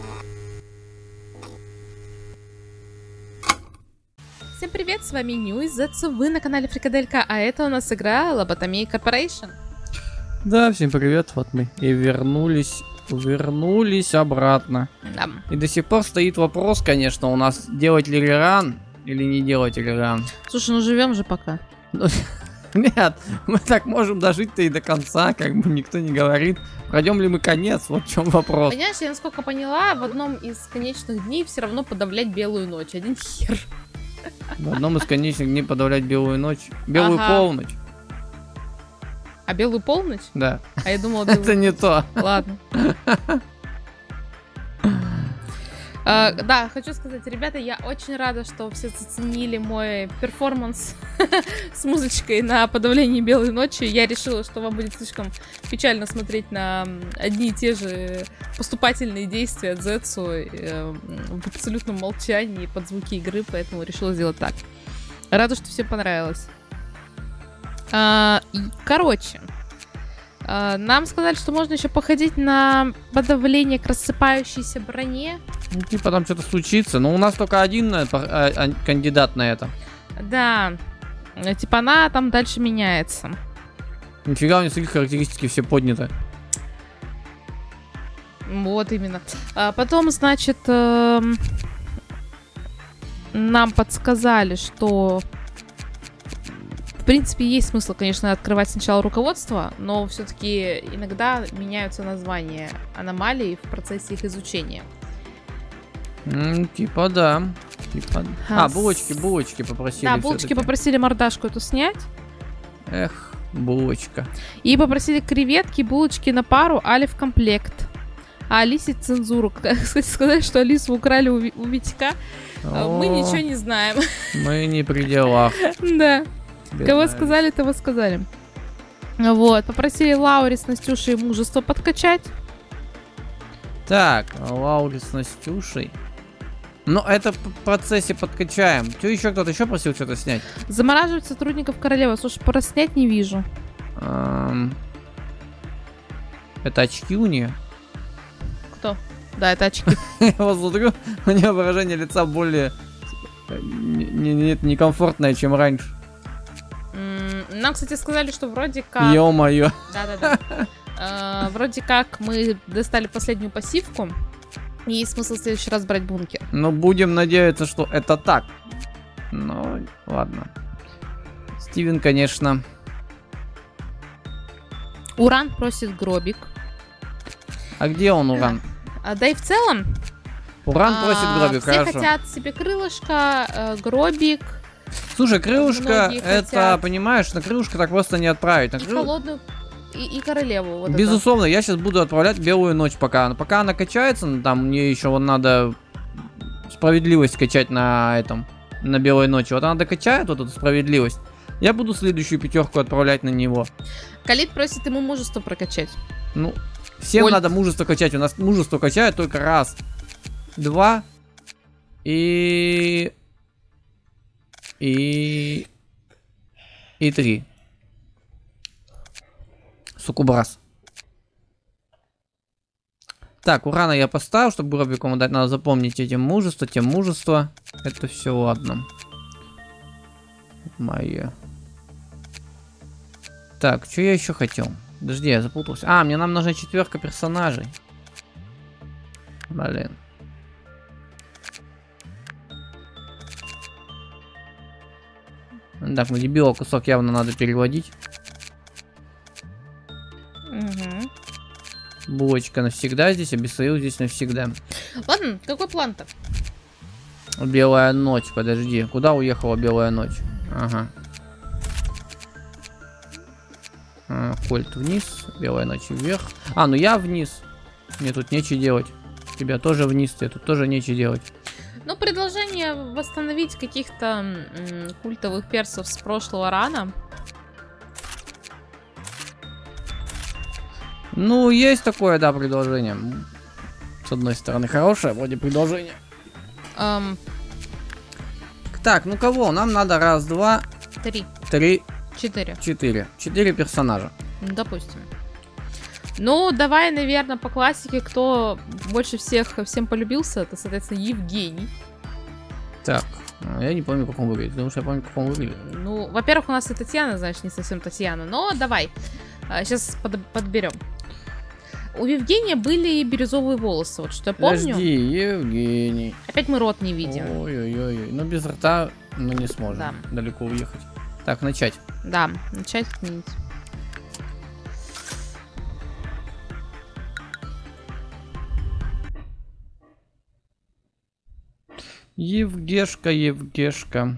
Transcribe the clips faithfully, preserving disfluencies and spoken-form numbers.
Всем привет, с вами Нью из Зетсу, вы на канале Фрикаделька, а это у нас игра Lobotomy Corporation. Да, всем привет, вот мы и вернулись, вернулись обратно. Да. И до сих пор стоит вопрос, конечно, у нас делать ли реран или не делать реран. Слушай, ну живем же пока. Нет, мы так можем дожить-то и до конца, как бы никто не говорит. Пройдем ли мы конец, вот в чем вопрос. Понимаешь, я насколько поняла, в одном из конечных дней все равно подавлять белую ночь, один хер. В одном из конечных дней подавлять белую ночь. Белую Ага. полночь. А белую полночь? Да. А я думала, белую... Это не то. Ладно. А, да, хочу сказать, ребята, я очень рада, что все заценили мой перформанс с музычкой на подавление белой ночи. Я решила, что вам будет слишком печально смотреть на одни и те же поступательные действия от Зетсу э, в абсолютном молчании под звуки игры, поэтому решила сделать так. Рада, что всем понравилось. А, и, короче, а, нам сказали, что можно еще походить на подавление к рассыпающейся броне. Ну, типа там что-то случится, но у нас только один э, по- а- а- кандидат на это. Да, э, типа она там дальше меняется. Нифига, у них такие характеристики все подняты. Вот именно. А потом, значит, эм, нам подсказали, что в принципе есть смысл, конечно, открывать сначала руководство, но все-таки иногда меняются названия аномалий в процессе их изучения. М, типа да. Типа... А, А, булочки, булочки попросили. Да, булочки всё-таки. попросили мордашку эту снять. Эх, булочка. И попросили креветки, булочки на пару, Али в комплект. А Алисе цензуру. Кстати, сказать, что Алису украли у, Ви- у Витька, а, мы О, ничего не знаем. Мы не при делах. Да. Бедная Кого Алиса. сказали, того сказали. Вот. Попросили Лаури с Настюшей мужество подкачать. Так, Лаури с Настюшей. Ну, это в процессе подкачаем. Что еще кто-то еще просил что-то снять? Замораживать сотрудников королевы. Слушай, про снять не вижу. Ам, Это очки у нее? Кто? Да, это очки. Я вот смотрю, у нее выражение лица более э, не- не- не- некомфортное, чем раньше. М, Нам, кстати, сказали, что вроде как... Ё-моё. Да-да-да. Э, Вроде как мы достали последнюю пассивку. И есть смысл в следующий раз брать бункер. Ну, будем надеяться, что это так. Ну, ладно. Стивен, конечно. Уран просит гробик. А где он, Уран? А, да и в целом... Уран а, просит гробик, все хорошо. хотят себе крылышко, э, гробик Слушай, крылышко, Многие это, хотят. понимаешь, на крылышко так просто не отправить. На и крыл- холодную, и, и королеву. Вот это. Безусловно, я сейчас буду отправлять белую ночь пока. Пока она качается, ну, там мне еще вот надо справедливость качать на этом, на белой ночи. Вот она докачает вот эту справедливость. Я буду следующую пятерку отправлять на него. Калит просит ему мужество прокачать. Ну, всем Оль. надо мужество качать. У нас мужество качают только раз, два и... И... И три. Сукубрас. Так, урана я поставил, чтобы гробиком дать. Надо запомнить эти мужество, тем мужество. Это все ладно. Мое. Так, что я еще хотел? Подожди, я запутался. А, мне нам нужна четверка персонажей. Блин. Так, ну дебила кусок явно надо переводить. Мгм. Булочка навсегда здесь, а Бесаил здесь навсегда. Ладно, какой план-то? Белая ночь, подожди. Куда уехала белая ночь? Ага. А, Кольт вниз, белая ночь вверх. А, ну я вниз. Мне тут нечего делать. Тебя тоже вниз, тебе тут тоже нечего делать. Ну, предложение восстановить каких-то м, культовых персов с прошлого рана. Ну, есть такое, да, предложение. С одной стороны, хорошее вроде предложение. Эм, Так, ну кого? Нам надо раз, два, три, три, четыре. четыре. Четыре персонажа. Допустим. Ну, давай, наверное, по классике, кто больше всех всем полюбился, это, соответственно, Евгений. Так, я не помню, как он выглядит, потому что я помню, как он выглядит. Ну, во-первых, у нас и Татьяна, значит, не совсем Татьяна, но давай, сейчас под подберем. У Евгения были бирюзовые волосы, вот что я помню. Подожди, Евгений. Опять мы рот не видим. Ой-ой-ой, но без рта мы не сможем Да. далеко уехать. Так, начать. Да, начать отменить. Евгешка, Евгешка.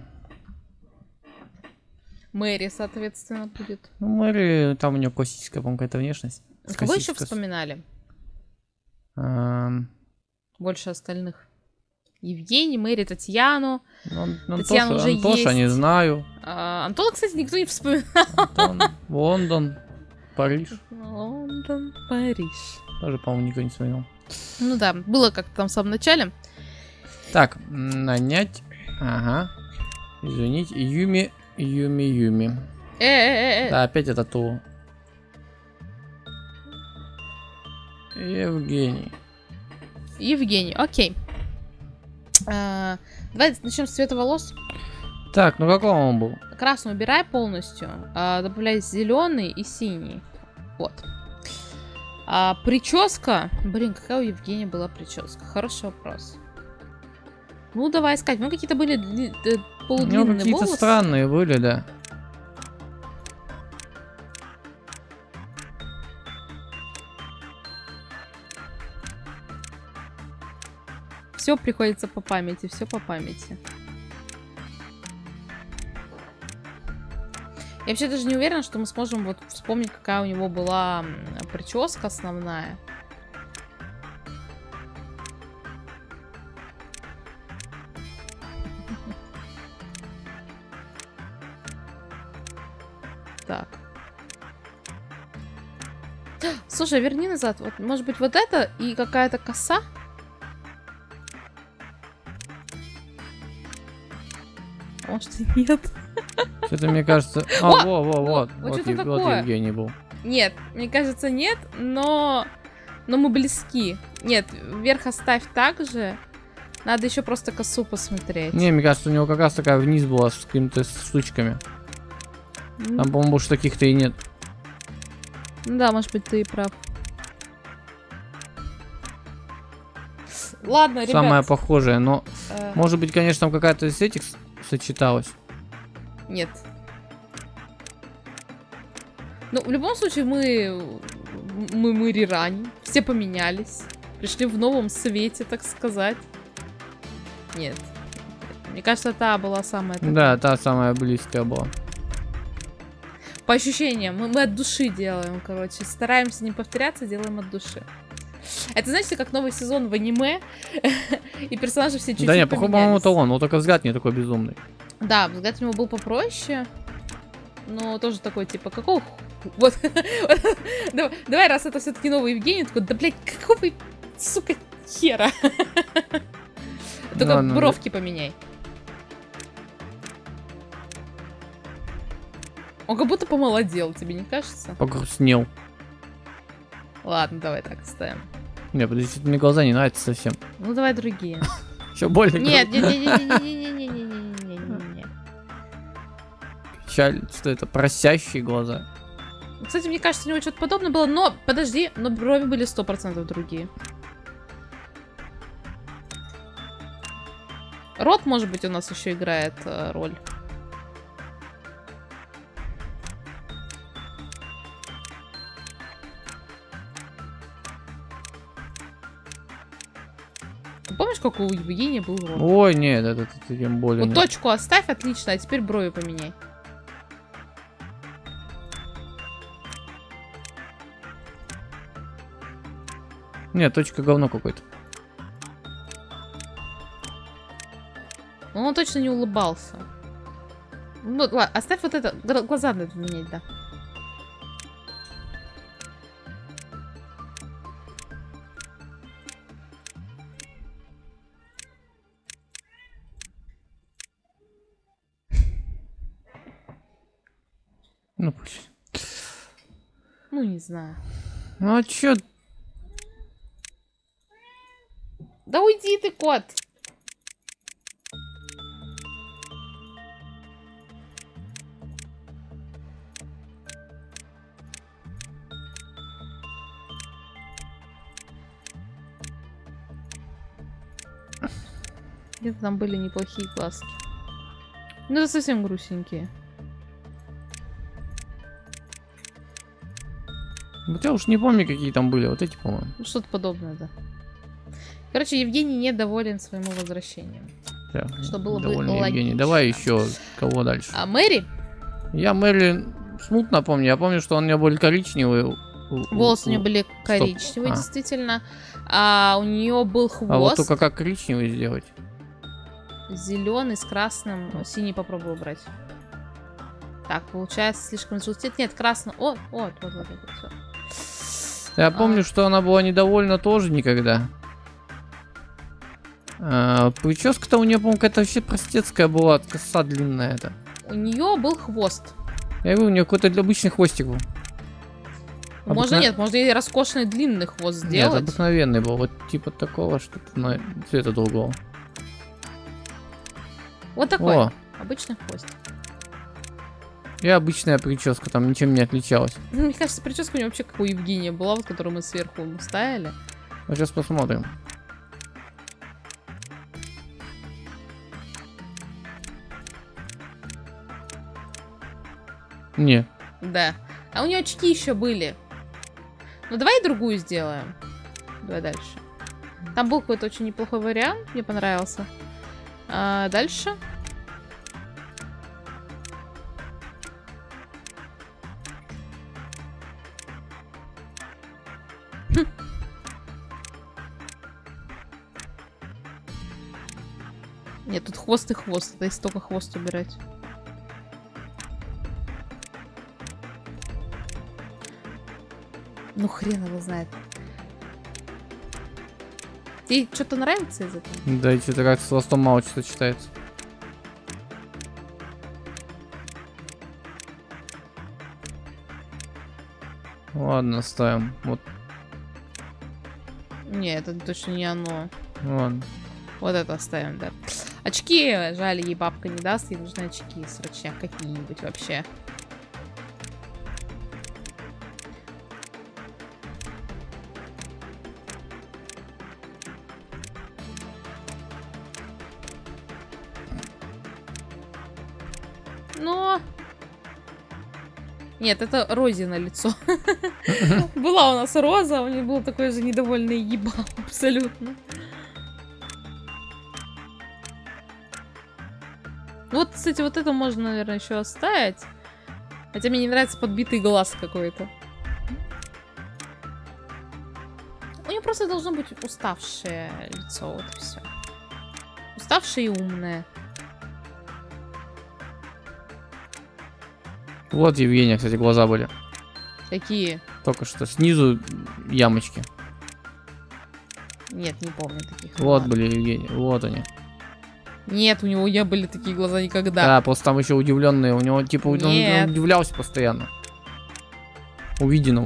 Мэри, соответственно, будет. Ну, Мэри, там у нее классическая, по-моему, какая-то внешность. Кого еще вспоминали? Эм... Больше остальных. Евгений, Мэри, Татьяну. Ну, Татьяна Антоша, уже Антоша, есть. не знаю. А, Антона, кстати, никто не вспоминал. Антон, Лондон, Париж. Лондон, Париж. Тоже, по-моему, никто не вспоминал. Ну да, было как-то там в самом начале. Так, нанять. Ага. Извините. Юми, Юми, Юми. Э-э-э. Да, опять это то. Евгений. Евгений, окей. А, давай начнем с цвета волос. Так, ну какой он был? Красный убирай полностью. А, добавляй зеленый и синий. Вот. А, прическа. Блин, какая у Евгения была прическа? Хороший вопрос. Ну, давай искать. Ну, какие-то были дли... У полудлинные него какие-то волосы. странные были, да. Все приходится по памяти, все по памяти. Я вообще даже не уверена, что мы сможем вот вспомнить, какая у него была прическа основная. Так. Слушай, верни назад. Вот, может быть, вот это и какая-то коса? Может, и нет. Что-то мне кажется... А, О! во, во, вот. Вот Вот, что-то Ев- вот такое. Евгений был. Нет, мне кажется, нет, но... Но мы близки. Нет, вверх оставь так же. Надо еще просто косу посмотреть. Не, мне кажется, у него как раз такая вниз была с какими-то штучками. М, Там, по-моему, больше таких-то и нет. Ну да, может быть, ты и прав. Ладно, ребят. Самое похожее, но... э, Может быть, конечно, там какая-то из этих с- сочеталась. Нет. Ну, в любом случае, мы... Мы, мы рерани. Все поменялись. Пришли в новом свете, так сказать. Нет. Мне кажется, та была самая... такая. Да, та самая близкая была. По ощущениям, мы, мы от души делаем, короче. Стараемся не повторяться, делаем от души. Это, знаете, как новый сезон в аниме, и персонажи все чуть-чуть Да не, походу, по-моему, поменялись. это он. Вот только взгляд не такой безумный. Да, взгляд у него был попроще, но тоже такой, типа, какого... ху- Вот, давай, давай, раз это все-таки новый Евгений, такой, да, блядь, какого, сука, хера? Только Ладно, бровки поменяй. Он как будто помолодел, тебе не кажется? Погрустнел. Ладно, давай так оставим. Не, подожди, мне глаза не нравятся совсем. Ну, давай другие. Еще более Нет, нет, нет, нет, нет, нет, нет, нет, нет, нет, нет, нет. печаль. Что это? Просящие глаза. Кстати, мне кажется, у него что-то подобное было, но, подожди, но брови были сто процентов другие. Рот, может быть, у нас еще играет э, роль. Ты помнишь, как у Евгения был рот? Ой, нет, это, это тем более. Вот нет. точку оставь, отлично, а теперь брови поменяй. Нет, точка говно какой-то. Ну, он точно не улыбался. Ну, ладно, оставь вот это. Гла- Глаза надо менять, да. Ну пусть. Ну, не знаю. Ну а чё? Да уйди ты, кот. Где-то там были неплохие глазки. Ну, это совсем грустненькие. Вот я уж не помню, какие там были. Вот эти, по-моему. Ну, что-то подобное, да. Короче, Евгений недоволен своим возвращением. Да, что было бы довольно, логично. Евгений. Давай еще кого дальше. А Мэри? Я Мэри смутно помню. Я помню, что он у меня был коричневый. Волосы у нее были коричневые, а. действительно. А у нее был хвост. А вот только как коричневый сделать? Зеленый с красным. О, синий попробую брать. Так, получается слишком желтеет. Нет, красный. О, вот, вот, вот, вот, все. Я помню, а. что она была недовольна тоже никогда. А, прическа-то у нее, по-моему, какая-то вообще простецкая была, коса длинная это. У нее был хвост. Я говорю, у нее какой-то обычный хвостик был. Можно Обыкна... нет, можно и роскошный длинный хвост сделать. Нет, обыкновенный был, вот типа такого, что-то на цвета другого. Вот такой, О. обычный хвост. И обычная прическа, там ничем не отличалась. Мне кажется, прическа у него вообще как у Евгения была, вот которую мы сверху ему ставили. Ну, сейчас посмотрим. Не. Да. А у нее очки еще были. Ну давай другую сделаем. Давай дальше. Там был какой-то очень неплохой вариант, мне понравился. А дальше. Хм. Нет, тут хвост и хвост. Это если только хвост убирать. Ну хрен его знает. Тебе что-то нравится из этого? Да, и что-то как с хвостом мало что-то читается. Ладно, ставим. Вот. Не, это точно не оно. Ладно. Вот это оставим, да. Очки, жаль, ей бабка не даст, ей нужны очки срочно какие-нибудь вообще. Но... Нет, это Рози на лицо. Была у нас Роза, у нее был такой же недовольный ебал, абсолютно. Вот, кстати, вот это можно, наверное, еще оставить. Хотя мне не нравится подбитый глаз какой-то. У нее просто должно быть уставшее лицо, вот и все. Уставшее и умное. Вот, Евгения, кстати, глаза были. Какие? Только что снизу ямочки. Нет, не помню таких. Вот были, Евгения, вот они. Нет, у него не были такие глаза никогда. Да, просто там еще удивленные. У него, типа, он, он удивлялся постоянно. Увиденному.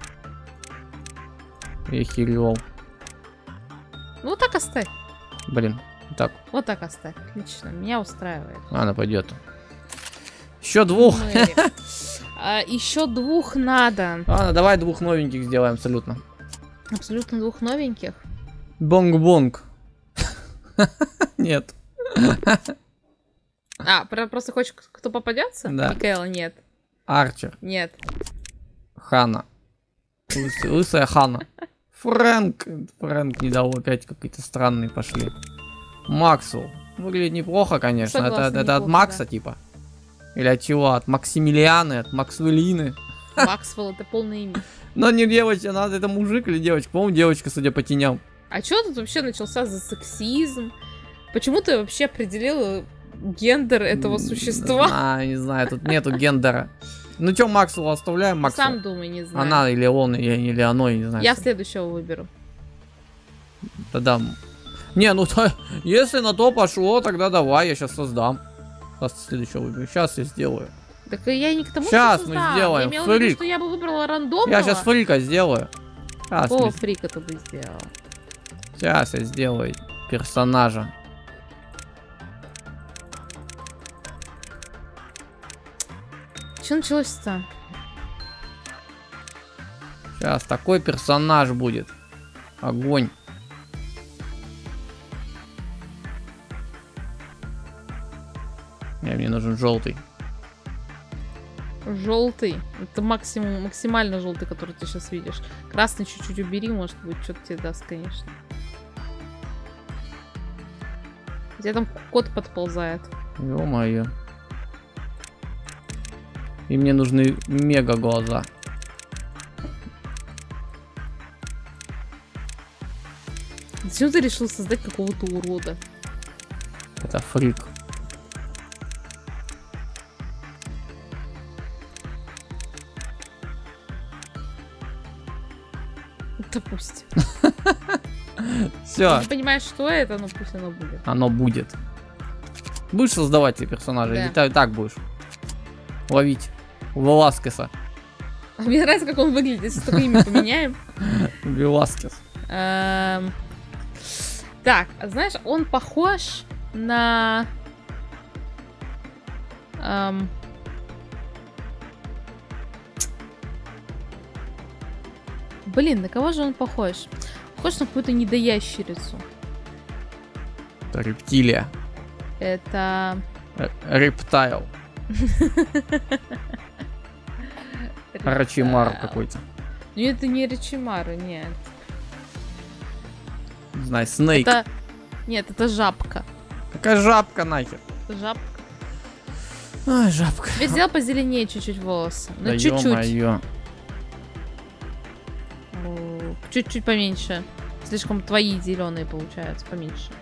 Я херевал. Ну, вот так оставь. Блин, так. Вот так оставь. Отлично, меня устраивает. Ладно, пойдет. Еще двух. А, еще двух надо. Ладно, давай двух новеньких сделаем абсолютно. Абсолютно двух новеньких? Бонг-бонг. Нет. А, просто хочешь, кто попадется? Да. Микаэла, нет. Арчер. Нет. Хана. Лысая, лысая Хана. Фрэнк. Фрэнк не дал, опять какие-то странные пошли. Максвелл. Выглядит неплохо, конечно. Согласна, это, это от неплохо, Макса, да. типа. Или от чего? От Максимилианы, от Максвеллины. Максвелл это полное имя. Но не девочка, надо, это мужик или девочка? По-моему, девочка, судя по теням. А что тут вообще начался за сексизм? Почему ты вообще определил гендер этого существа? А, не знаю, тут нету гендера. Ну чё, Максвелл оставляем? Максвелл. Сам думай, не знаю. Она или он, или, или оно, я не знаю. Я что. следующего выберу. Тогда... Не, ну то, если на то пошло, тогда давай, я сейчас создам. Сейчас следующего выберу. Сейчас я сделаю. Так я не к тому, Сейчас что мы создам. сделаем Я имела в виду, фрик. что я бы выбрала рандомного. Я сейчас фрика сделаю. Сейчас, Какого мы- фрика ты бы сделал? сейчас я сделаю персонажа. Что началось-то? Сейчас такой персонаж будет. Огонь. Не, мне нужен желтый. Желтый. Это максимум, максимально желтый, который ты сейчас видишь. Красный чуть-чуть убери, может быть, что-то тебе даст, конечно. У тебя там кот подползает. Ё-моё. И мне нужны мега глаза. Зачем ты решил создать какого-то урода? Это фрик. Допустим. Все, Ты не понимаешь, что это, но пусть оно будет. оно будет. Будешь создавать тебе персонажа? Да. Или так, так будешь? Ловить. Веласкеса. А мне нравится, как он выглядит, если только имя поменяем. Веласкес. Эм, Так, знаешь, он похож на... эм, Блин, на кого же он похож? Похож на какую-то недоящерицу. Это рептилия. Это... Р- Рептайл. Рачимар какой-то. Ну, это не Рачимару, нет. Не знаю, Снейк. Это... Нет, это жабка. Какая жабка нахер? Это жабка. Ай, жабка. Тебе сделал позеленее чуть-чуть волосы. Ну, Да чуть-чуть. ё-моё. О, Чуть-чуть поменьше. Слишком твои зеленые получаются, поменьше.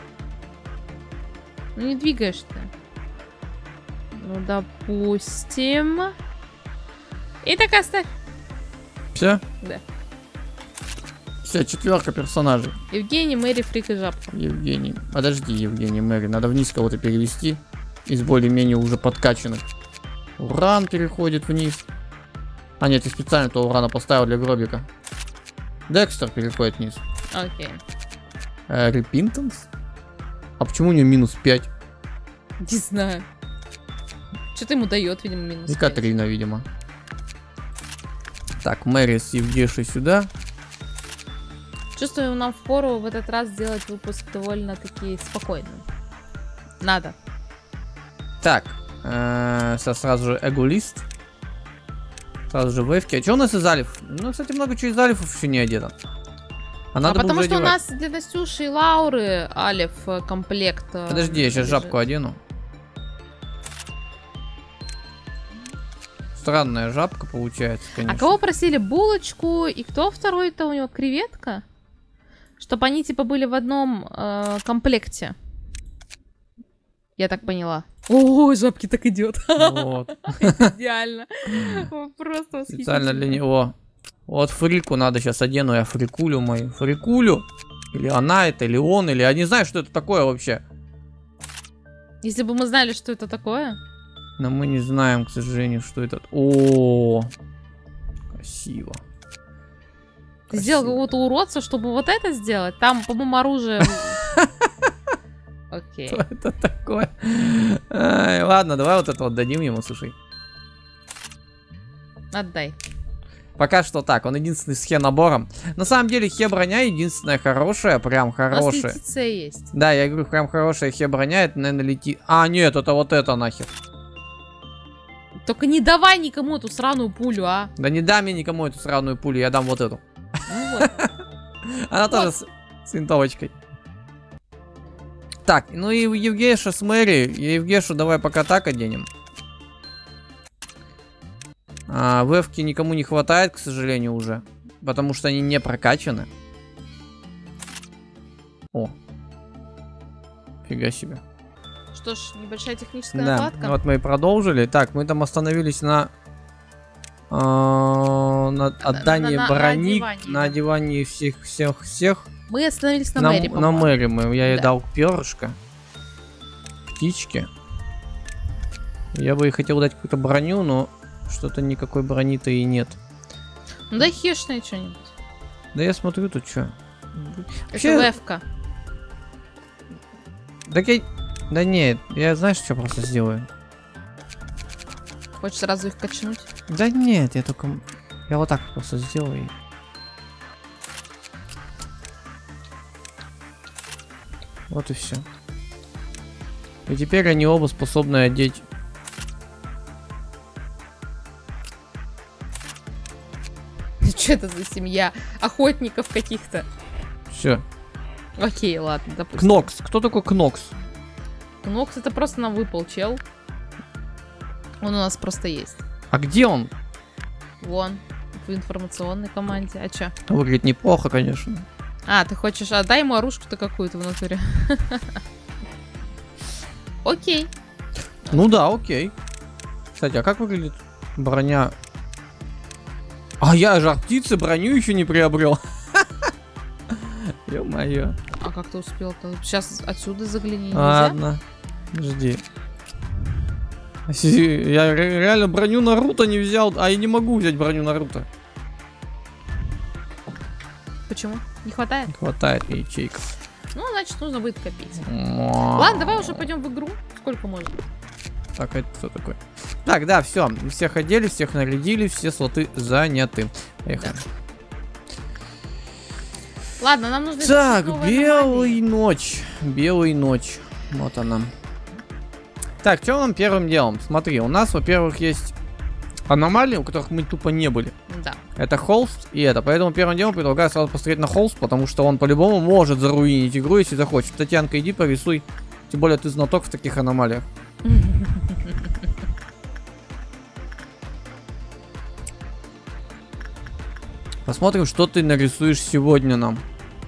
Ну не двигаешь ты. Ну, допустим. И так оставь. Все? Да. Все, четверка персонажей. Евгений, Мэри, Фрик и Жабка. Евгений. Подожди, Евгений Мэри. Надо вниз кого-то перевести. Из более-менее уже подкачанных. Уран переходит вниз. А нет, я специально то урана поставил для гробика. Декстер переходит вниз. Окей. Э, Репинтанс? А почему у него минус пять? Не знаю. Что-то ему дает, видимо, минус И пять. Катрина, видимо. Так, Мэри с Евгешей сюда. Чувствую, нам впору в этот раз сделать выпуск довольно-таки спокойным. Надо. Так, э, со- сразу же Эгулист. Сразу же Вэвки. А что у нас из алифов? Ну, кстати, много чего из алифов еще не одето. А надо а бы потому уже что у одевать. нас для Настюши и Лауры Алиф э, комплект. э, Подожди, я сейчас лежит. жабку одену. Странная жабка получается, конечно. А кого просили булочку? И кто второй-то у него? Креветка? Чтобы они типа были в одном э, комплекте. Я так поняла. О, жабки так идет. Вот. Идеально. Просто Специально для восхитительно. него. Вот фрику надо сейчас одену, я фрикулю мою. Фрикулю. Или она это, или он, или я не знаю, что это такое вообще. Если бы мы знали, что это такое. Но мы не знаем, к сожалению, что это. О, красиво. Ты сделал Красиво. какого-то уродца, чтобы вот это сделать? Там, по-моему, оружие... Окей. Что это такое? Ай, ладно, давай вот это вот дадим ему, слушай. Отдай. Пока что так, он единственный с хе-набором. На самом деле хе-броня единственная хорошая, прям У нас хорошая. летиция есть. Да, я говорю, прям хорошая хе-броня, это, наверное, летит. А, нет, это вот это нахер. Только не давай никому эту сраную пулю, а. Да не дам я никому эту сраную пулю, я дам вот эту. Ну вот. Она тоже с, с винтовочкой. Так, ну и Евгеша с Мэри. Евгешу давай пока так оденем. А, вевки никому не хватает, к сожалению, уже. Потому что они не прокачаны. О. Фига себе. Что ж, небольшая техническая Да, накладка. вот мы и продолжили. Так, мы там остановились на... а, на отдании на- на брони, одевании, на да. одевании всех, всех, всех. Мы остановились на, На, Мэри, на по-моему. Мэри мы. Я ей Да. дал перышко. Птички. Я бы ей хотел дать какую-то броню, но что-то никакой брони-то и нет. Ну дай хешное что-нибудь. Да я смотрю, тут что. Это левка. Да я... Да нет, я знаешь, что просто сделаю? Хочешь сразу их качнуть? Да нет, я только... Я вот так просто сделаю. Вот и все. И теперь они оба способны одеть. Что это за семья охотников каких-то? Все. Окей, ладно, допустим. Кнокс. Кто такой Кнокс? Кнокс это просто нам выпал чел. Он у нас просто есть. А где он? Вон, в информационной команде. А чё? Выглядит неплохо, конечно. А, ты хочешь... А, дай ему оружку-то какую-то в натуре. Окей. Ну да, окей. Кстати, а как выглядит броня? А я же от птицы броню еще не приобрел. Ё-моё. А как ты успел-то? Сейчас отсюда загляни, нельзя? Ладно, жди. Я реально броню Наруто не взял, а я не могу взять броню Наруто. Почему? Не хватает? Не хватает ячейка. Ну, значит, нужно будет копить. Ладно, давай уже пойдем в игру. Сколько можно? Так, это кто такой? Так, да, все. Всех одели, всех нарядили, все слоты заняты. Поехали. Да. Ладно, нам нужно... Так, белый ночь. Белый ночь. Вот она. Так, что нам первым делом? Смотри, у нас, во-первых, есть аномалии, у которых мы тупо не были. Да. Это холст и это. Поэтому первым делом предлагаю сразу посмотреть на холст, потому что он по-любому может заруинить игру, если захочет. Татьянка, иди порисуй. Тем более ты знаток в таких аномалиях. Посмотрим, что ты нарисуешь сегодня нам.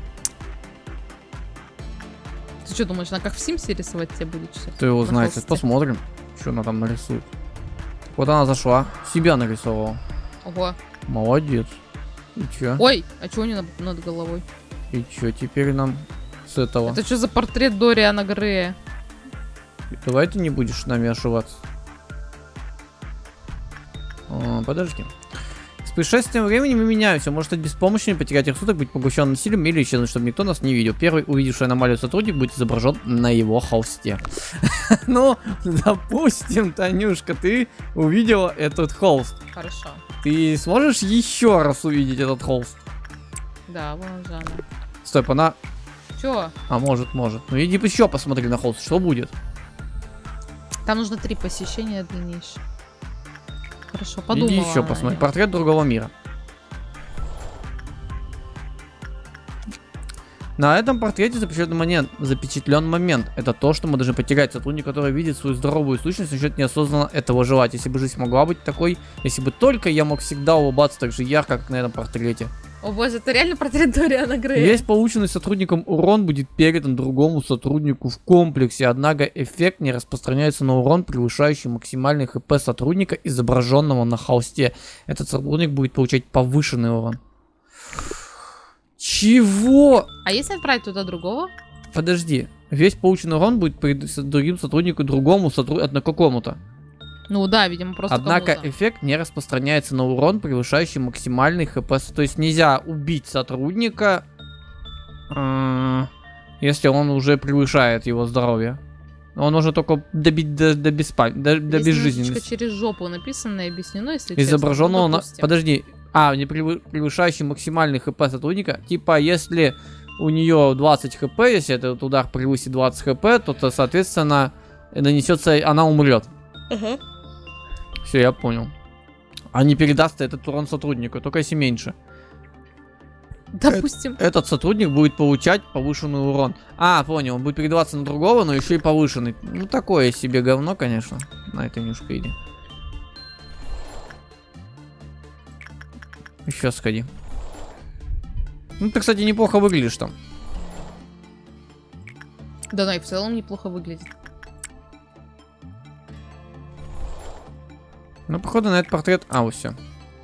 Ты что думаешь, она как в Симсе рисовать тебе будет? Что? Ты его На знаешь. холсте? Посмотрим, что она там нарисует. Вот она зашла, себя нарисовала. Ого. Молодец. И чё? Ой, а чего не над, над головой? И чё теперь нам с этого? Это что за портрет Дориана Грея? Давай ты не будешь с нами ошибаться. О, подожди. С пришествием времени мы меняемся. Может стать беспомощными, потерять рассудок, быть поглощенным насилием или исчезнуть, чтобы никто нас не видел. Первый увидевший аномалию сотрудник будет изображен на его холсте. Ну, допустим, Танюшка, ты увидела этот холст. Хорошо. Ты сможешь еще раз увидеть этот холст? Да, вон же она. Стоп, она... Чё? А, может, может. Ну иди еще посмотри на холст, что будет? Там нужно три посещения дальнейшие. Хорошо, подумала. Иди еще посмотри. Портрет другого мира. На этом портрете запечатлен момент, запечатлен момент. Это то, что мы должны потерять. Сотрудник, который видит свою здоровую сущность, начнет неосознанно этого желать. Если бы жизнь могла быть такой, если бы только я мог всегда улыбаться так же ярко, как на этом портрете. О боже, это реально портрет Дориана Грея. Весь полученный сотрудником урон будет передан другому сотруднику в комплексе, однако эффект не распространяется на урон, превышающий максимальный хп сотрудника, изображенного на холсте. Этот сотрудник будет получать повышенный урон. Чего? А если отправить туда другого? Подожди. Весь полученный урон будет передан другим сотруднику, другому сотруднику, на какому-то. Ну да, видимо, просто Однако кому-то. эффект не распространяется на урон, превышающий максимальный хп. То есть нельзя убить сотрудника, э, если он уже превышает его здоровье. Он может только добить до, до, беспа... до, до безжизненности. Через жопу написано и объяснено, если Изображенного честно. Ну, на... Подожди. А, не превы... превышающий максимальный хп сотрудника. Типа, если у нее двадцать хп, если этот удар превысит двадцать хп, то, то соответственно, нанесется, она умрет. Ага. Все, я понял. А не передаст этот урон сотруднику, только если меньше. Допустим. Э этот сотрудник будет получать повышенный урон. А, понял, он будет передаваться на другого, но еще и повышенный. Ну, такое себе говно, конечно. На это немножко иди. Еще сходи. Ну, ты, кстати, неплохо выглядишь там. Да, ну и в целом неплохо выглядит. Ну, походу на этот портрет... А, вот все.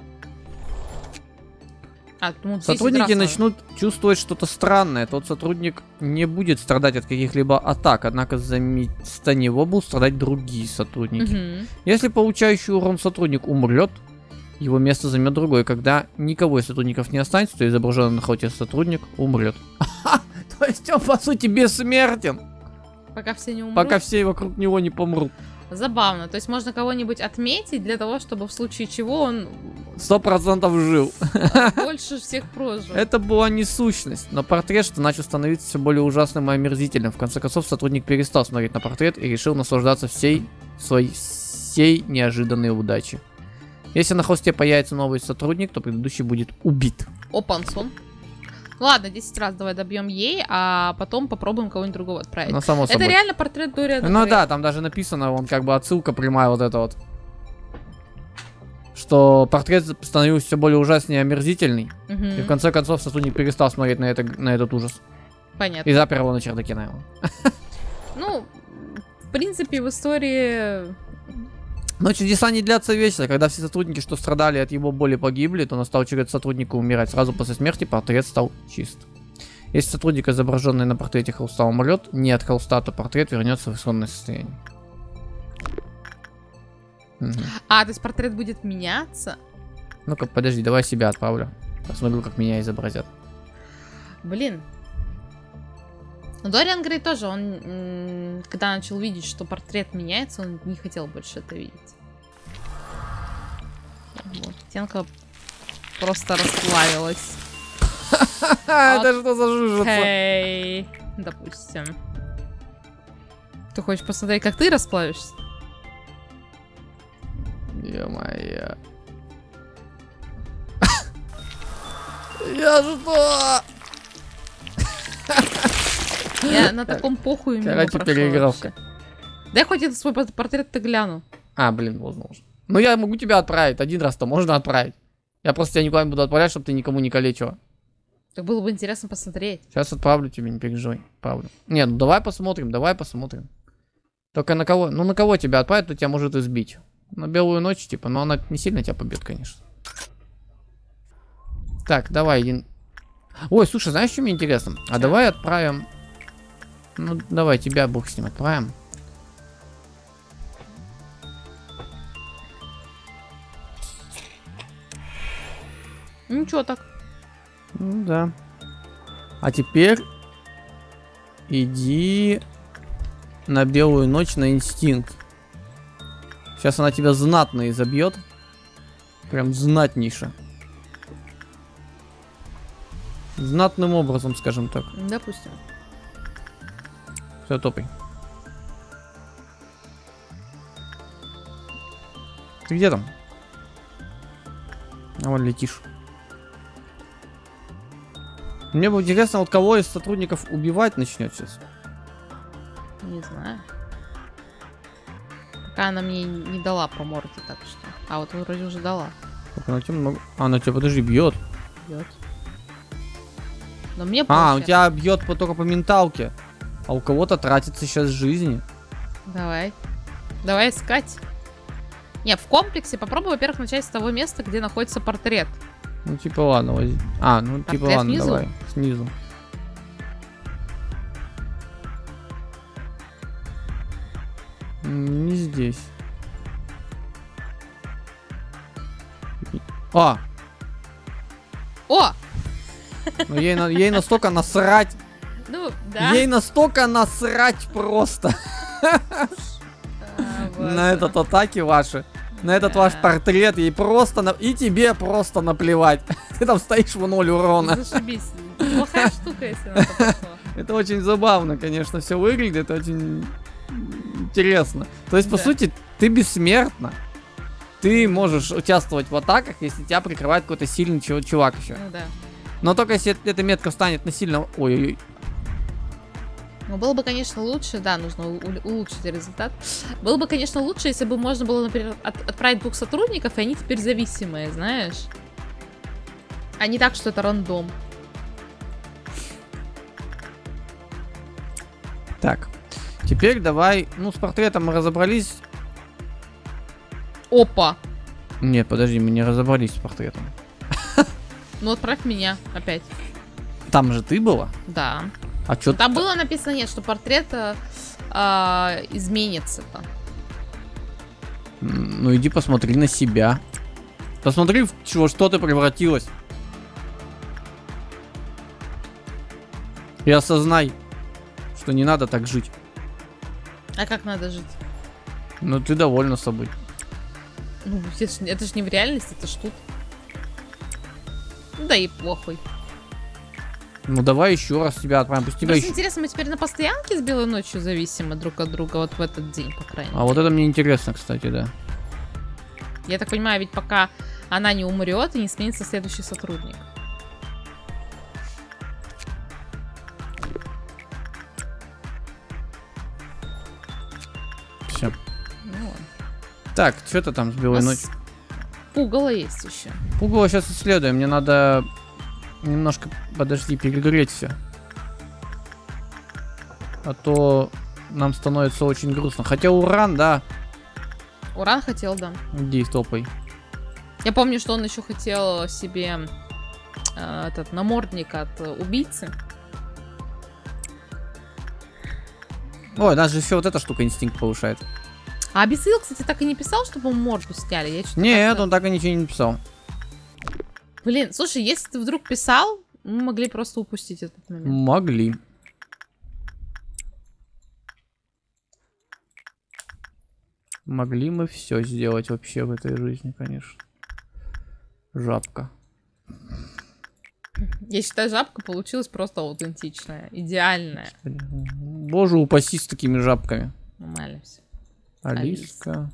А, ну, Сотрудники начнут чувствовать что-то странное. Тот сотрудник не будет страдать от каких-либо атак, однако вместо него будут страдать другие сотрудники. Угу. Если получающий урон сотрудник умрет, его место займет другой. Когда никого из сотрудников не останется, то изображенный на охоте сотрудник умрет. То есть он, по сути, бессмертен. Пока все не умрут. Пока все вокруг него не помрут. Забавно. То есть можно кого-нибудь отметить для того, чтобы в случае чего он... Сто процентов жил. Больше всех прожил. Это была не сущность, но портрет, что начал становиться все более ужасным и омерзительным. В конце концов, сотрудник перестал смотреть на портрет и решил наслаждаться всей своей всей неожиданной удачи. Если на хосте появится новый сотрудник, то предыдущий будет убит. Опансон. Ладно, десять раз давай добьем ей, а потом попробуем кого-нибудь другого отправить. Ну, само собой. Это реально портрет Дориана. Ну да, там даже написано, он как бы отсылка прямая вот эта вот. Что портрет становился все более ужаснее и омерзительный. Угу. И в конце концов сотрудник перестал смотреть на, это, на этот ужас. Понятно. И запер его на чердаке, наверное. Ну, в принципе, в истории... Но чудеса не длятся вечно. Когда все сотрудники, что страдали от его боли, погибли, то настал черед сотрудника умирать. Сразу после смерти портрет стал чист. Если сотрудник, изображенный на портрете холста, умрет, не от холста, то портрет вернется в исходное состояние. Угу. А, то есть портрет будет меняться? Ну-ка, подожди, давай себя отправлю. Посмотрю, как меня изобразят. Блин. Ну, Дориан Грей тоже, он, когда начал видеть, что портрет меняется, он не хотел больше это видеть. Вот, стенка просто расплавилась. Это что за жужжица? Окей, допустим. Ты хочешь посмотреть, как ты расплавишься? Ё-моё. Я что? Я на таком похуй мимо Короче, переигровка. Дай хоть этот свой портрет-то гляну. А, блин, возможно. Ну я могу тебя отправить. Один раз-то можно отправить. Я просто тебя никуда не буду отправлять, чтобы ты никому не калечила. Так было бы интересно посмотреть. Сейчас отправлю тебе, не переживай. Отправлю. Не, ну давай посмотрим, давай посмотрим. Только на кого? Ну на кого тебя отправить, то тебя может избить. На белую ночь, типа, но она не сильно тебя побьет, конечно. Так, давай один. Ой, слушай, знаешь, что мне интересно? А давай отправим. Ну, давай тебя, бог с ним, отправим. Ничего так. Ну да. А теперь иди на белую ночь на инстинкт. Сейчас она тебя знатно изобьет. Прям знатнейше. Знатным образом, скажем так. Допустим. Все, топай. Ты где там? А вон летишь. Мне бы интересно, вот кого из сотрудников убивать начнет сейчас. Не знаю. Пока она мне не дала по морде, так что. А вот вроде уже дала. Она тебя много... А, она тебя, подожди, бьет. Бьет. Но мне А, пофиг. у тебя бьет по, только по менталке. А у кого-то тратится сейчас жизни. Давай. Давай искать. Не, в комплексе попробуй, во-первых, начать с того места, где находится портрет. Ну, типа, ладно, возьми. А, ну, Портрет типа, ладно, снизу? давай. Снизу. М, Не здесь. А! О! Ну, ей, на- ей настолько насрать. Ну, да. Ей настолько насрать просто. А, вот. На этот атаки ваши. На этот Да. ваш портрет. Ей просто... на- И тебе просто наплевать. Ты там стоишь в ноль урона. Зашибись. Плохая штука, если на то пошло. Это очень забавно, конечно, все выглядит. Это очень интересно. То есть, по Да. сути, ты бессмертна. Ты можешь участвовать в атаках, если тебя прикрывает какой-то сильный чу- чувак еще. Ну да. Но только если эта метка встанет на сильного... Ой-ой-ой. Ну, было бы, конечно, лучше, да, нужно у- улучшить результат. Было бы, конечно, лучше, если бы можно было, например, от- отправить двух сотрудников, и они теперь зависимые, знаешь? А не так, что это рандом. Так. Теперь давай... Ну, с портретом мы разобрались. Опа! Нет, подожди, мы не разобрались с портретом. Ну, отправь меня опять. Там же ты была? Да. А что Там было написано, нет, что портрет э, а, изменится-то. Ну иди посмотри на себя. Посмотри, в чего, что ты превратилась. И осознай, что не надо так жить. А как надо жить? Ну, ты довольна собой. Ну, это ж, это ж не в реальности, это ж тут. Ну да и похуй. Ну, давай еще раз тебя отправим. Пусть тебя Просто еще... интересно, мы теперь на постоянке с белой ночью зависимы друг от друга вот в этот день, по крайней мере. А вот это мне интересно, кстати, да. Я так понимаю, ведь пока она не умрет и не сменится следующий сотрудник. Все. Ну ладно. Так, что-то там с белой ночью. Пугало есть еще. Пугало сейчас исследуем. Мне надо немножко, подожди, перегреть все. А то нам становится очень грустно. Хотя уран, да. Уран хотел, да. Иди топай. Я помню, что он еще хотел себе э, этот намордник от э, убийцы. Ой, даже все вот эта штука инстинкт повышает. А Абисейл, кстати, так и не писал, чтобы ему морду сняли. Я Нет, он так и ничего не написал. Блин, слушай, если ты вдруг писал, мы могли просто упустить этот момент. Могли. Могли мы все сделать вообще в этой жизни, конечно. Жабка. Я считаю, жабка получилась просто аутентичная, идеальная. Боже, упаси с такими жабками. Нормально все. Алиска.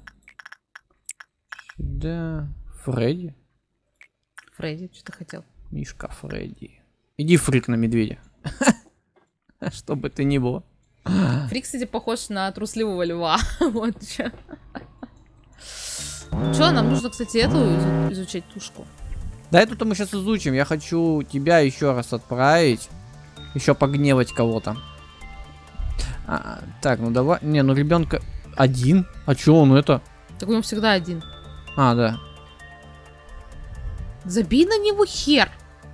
Сюда. Фредди. Фредди, что ты хотел? Мишка Фредди. Иди фрик на медведя. Что бы ты ни было. Фрик, кстати, похож на трусливого льва. Вот что. Что, нам нужно, кстати, эту изучать тушку. Да, эту-то мы сейчас изучим. Я хочу тебя еще раз отправить. Еще погневать кого-то. А, так, ну давай. Не, ну ребенка один. А че он это? Так у него всегда один. А, да. Забей на него хер.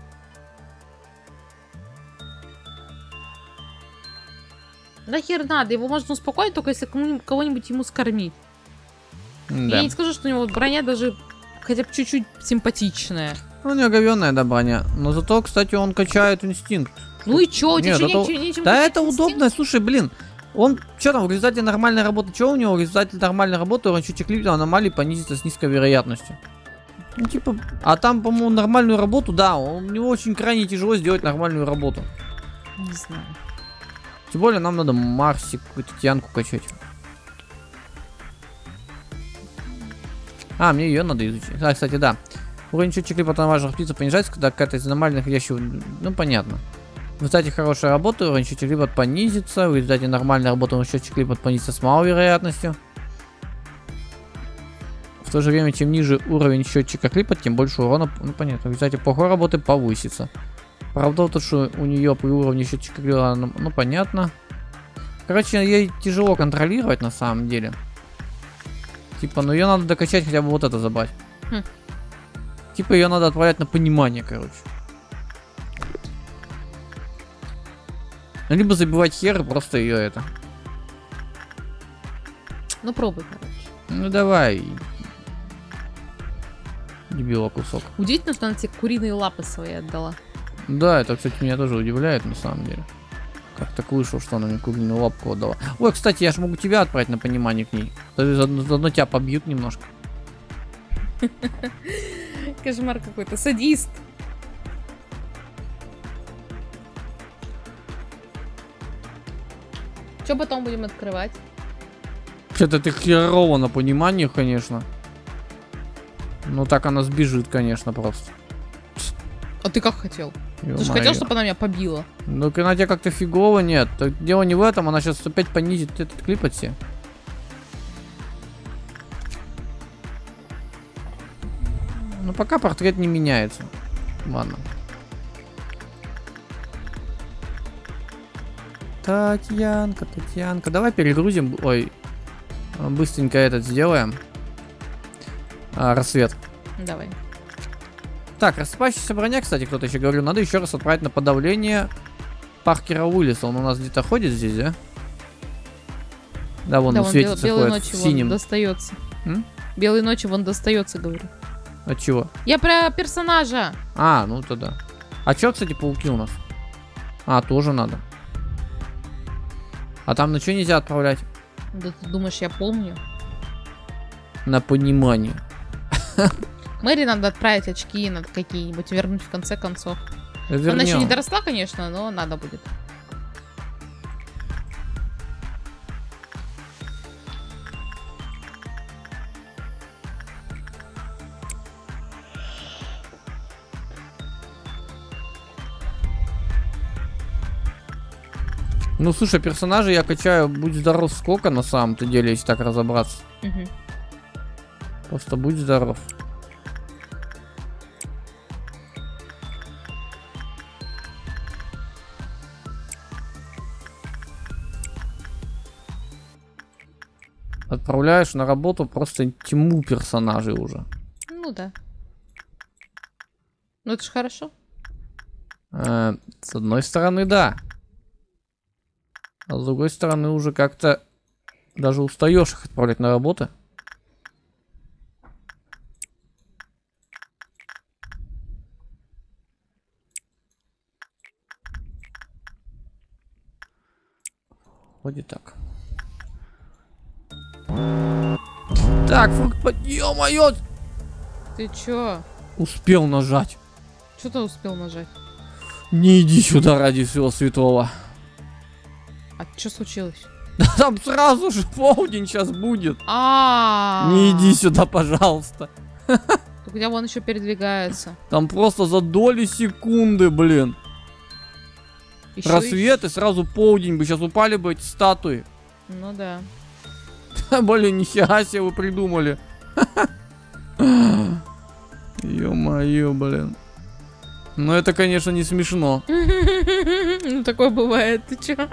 Да хер надо, его можно успокоить, только если кого-нибудь ему скормить. Да. Я не скажу, что у него броня даже хотя бы чуть-чуть симпатичная. Ну, у него говёная, да, броня. Но зато, кстати, он качает инстинкт. Ну и чё, у тебя Нет, ничего это... не, нечем Да качать это инстинкт? удобно, слушай, блин. Он, что там, в результате нормальной работы, что у него? В результате нормальной работы он чуть-чуть клипнул, аномалии понизится с низкой вероятностью. Ну, типа, а там, по-моему, нормальную работу, да, у него очень крайне тяжело сделать нормальную работу. Не знаю. Тем более нам надо Марсик, какую-то Тянку качать. А, мне ее надо изучить. А, кстати, да. Уровень счетчика клипа важных птиц понижается, когда какая-то из аномальных находящего... Ну, понятно. В результате хорошей работы уровень счетчика клипа понизится. В результате нормальной работы уровень счетчика клипа понизится с малой вероятностью. В то же время, чем ниже уровень счетчика клипа, тем больше урона... Ну, понятно. В результате плохой работы повысится. Правда, то, что у нее при уровне счетчика клипа... Ну, понятно. Короче, ей тяжело контролировать на самом деле. Типа, ну ее надо докачать, хотя бы вот это забрать. Хм. Типа, ее надо отправлять на понимание, короче. Либо забивать хер и просто ее это. Ну пробуй, короче. Ну давай. Дебила кусок. Удивительно, что она тебе куриные лапы свои отдала. Да, это, кстати, меня тоже удивляет, на самом деле. Как так вышло, что она мне куриную лапку отдала. Ой, кстати, я же могу тебя отправить на понимание к ней. Заодно, заодно тебя побьют немножко. Кошмар какой-то, садист. Что потом будем открывать? Что-то ты херово на понимании, конечно. Ну так она сбежит, конечно, просто. А ты как хотел? Ты же Ё-моё. хотел, чтобы она меня побила. Ну, она тебе как-то фигово, нет. Так дело не в этом, она сейчас опять понизит этот клип от себя. Ну, пока портрет не меняется. Ладно. Татьянка, Татьянка. Давай перегрузим. Ой. Быстренько этот сделаем. А, рассвет. Давай. Так, рассыпающаяся броня, кстати, кто-то еще говорил, надо еще раз отправить на подавление Паркера Уиллиса. Он у нас где-то ходит здесь, да? Да, вон Да, он вон светится, белой ходит ночью в синим. вон достается. М? Белой ночью вон достается, говорю. От чего? Я про персонажа. А, ну тогда. А чё, кстати, пауки у нас? А, тоже надо. А там на что нельзя отправлять? Да ты думаешь, я помню? На понимание. Мэри надо отправить очки, надо какие-нибудь вернуть в конце концов. Вернем. Она еще не доросла, конечно, но надо будет. Ну, слушай, персонажей я качаю, будь здоров, сколько на самом-то деле, если так разобраться. Угу. Просто будь здоров. Отправляешь на работу просто тьму персонажей уже. Ну да. Ну это ж хорошо. Э, с одной стороны, да. А с другой стороны, уже как-то даже устаешь их отправлять на работу. Вроде так. Так, фрукт под... Ё-моё! Ты чё? Успел нажать. Что ты успел нажать? Не иди сюда ради всего святого. А что случилось? Да там сразу же полдень сейчас будет. А. Не иди сюда, пожалуйста. Так у тебя вон еще передвигается. Там просто за доли секунды, блин. Еще Рассвет и сразу полдень бы. Сейчас упали бы эти статуи. Ну да. Блин, нихера себе вы придумали. Ё-моё, блин. Ну это, конечно, не смешно. Ну такое бывает, ты чё?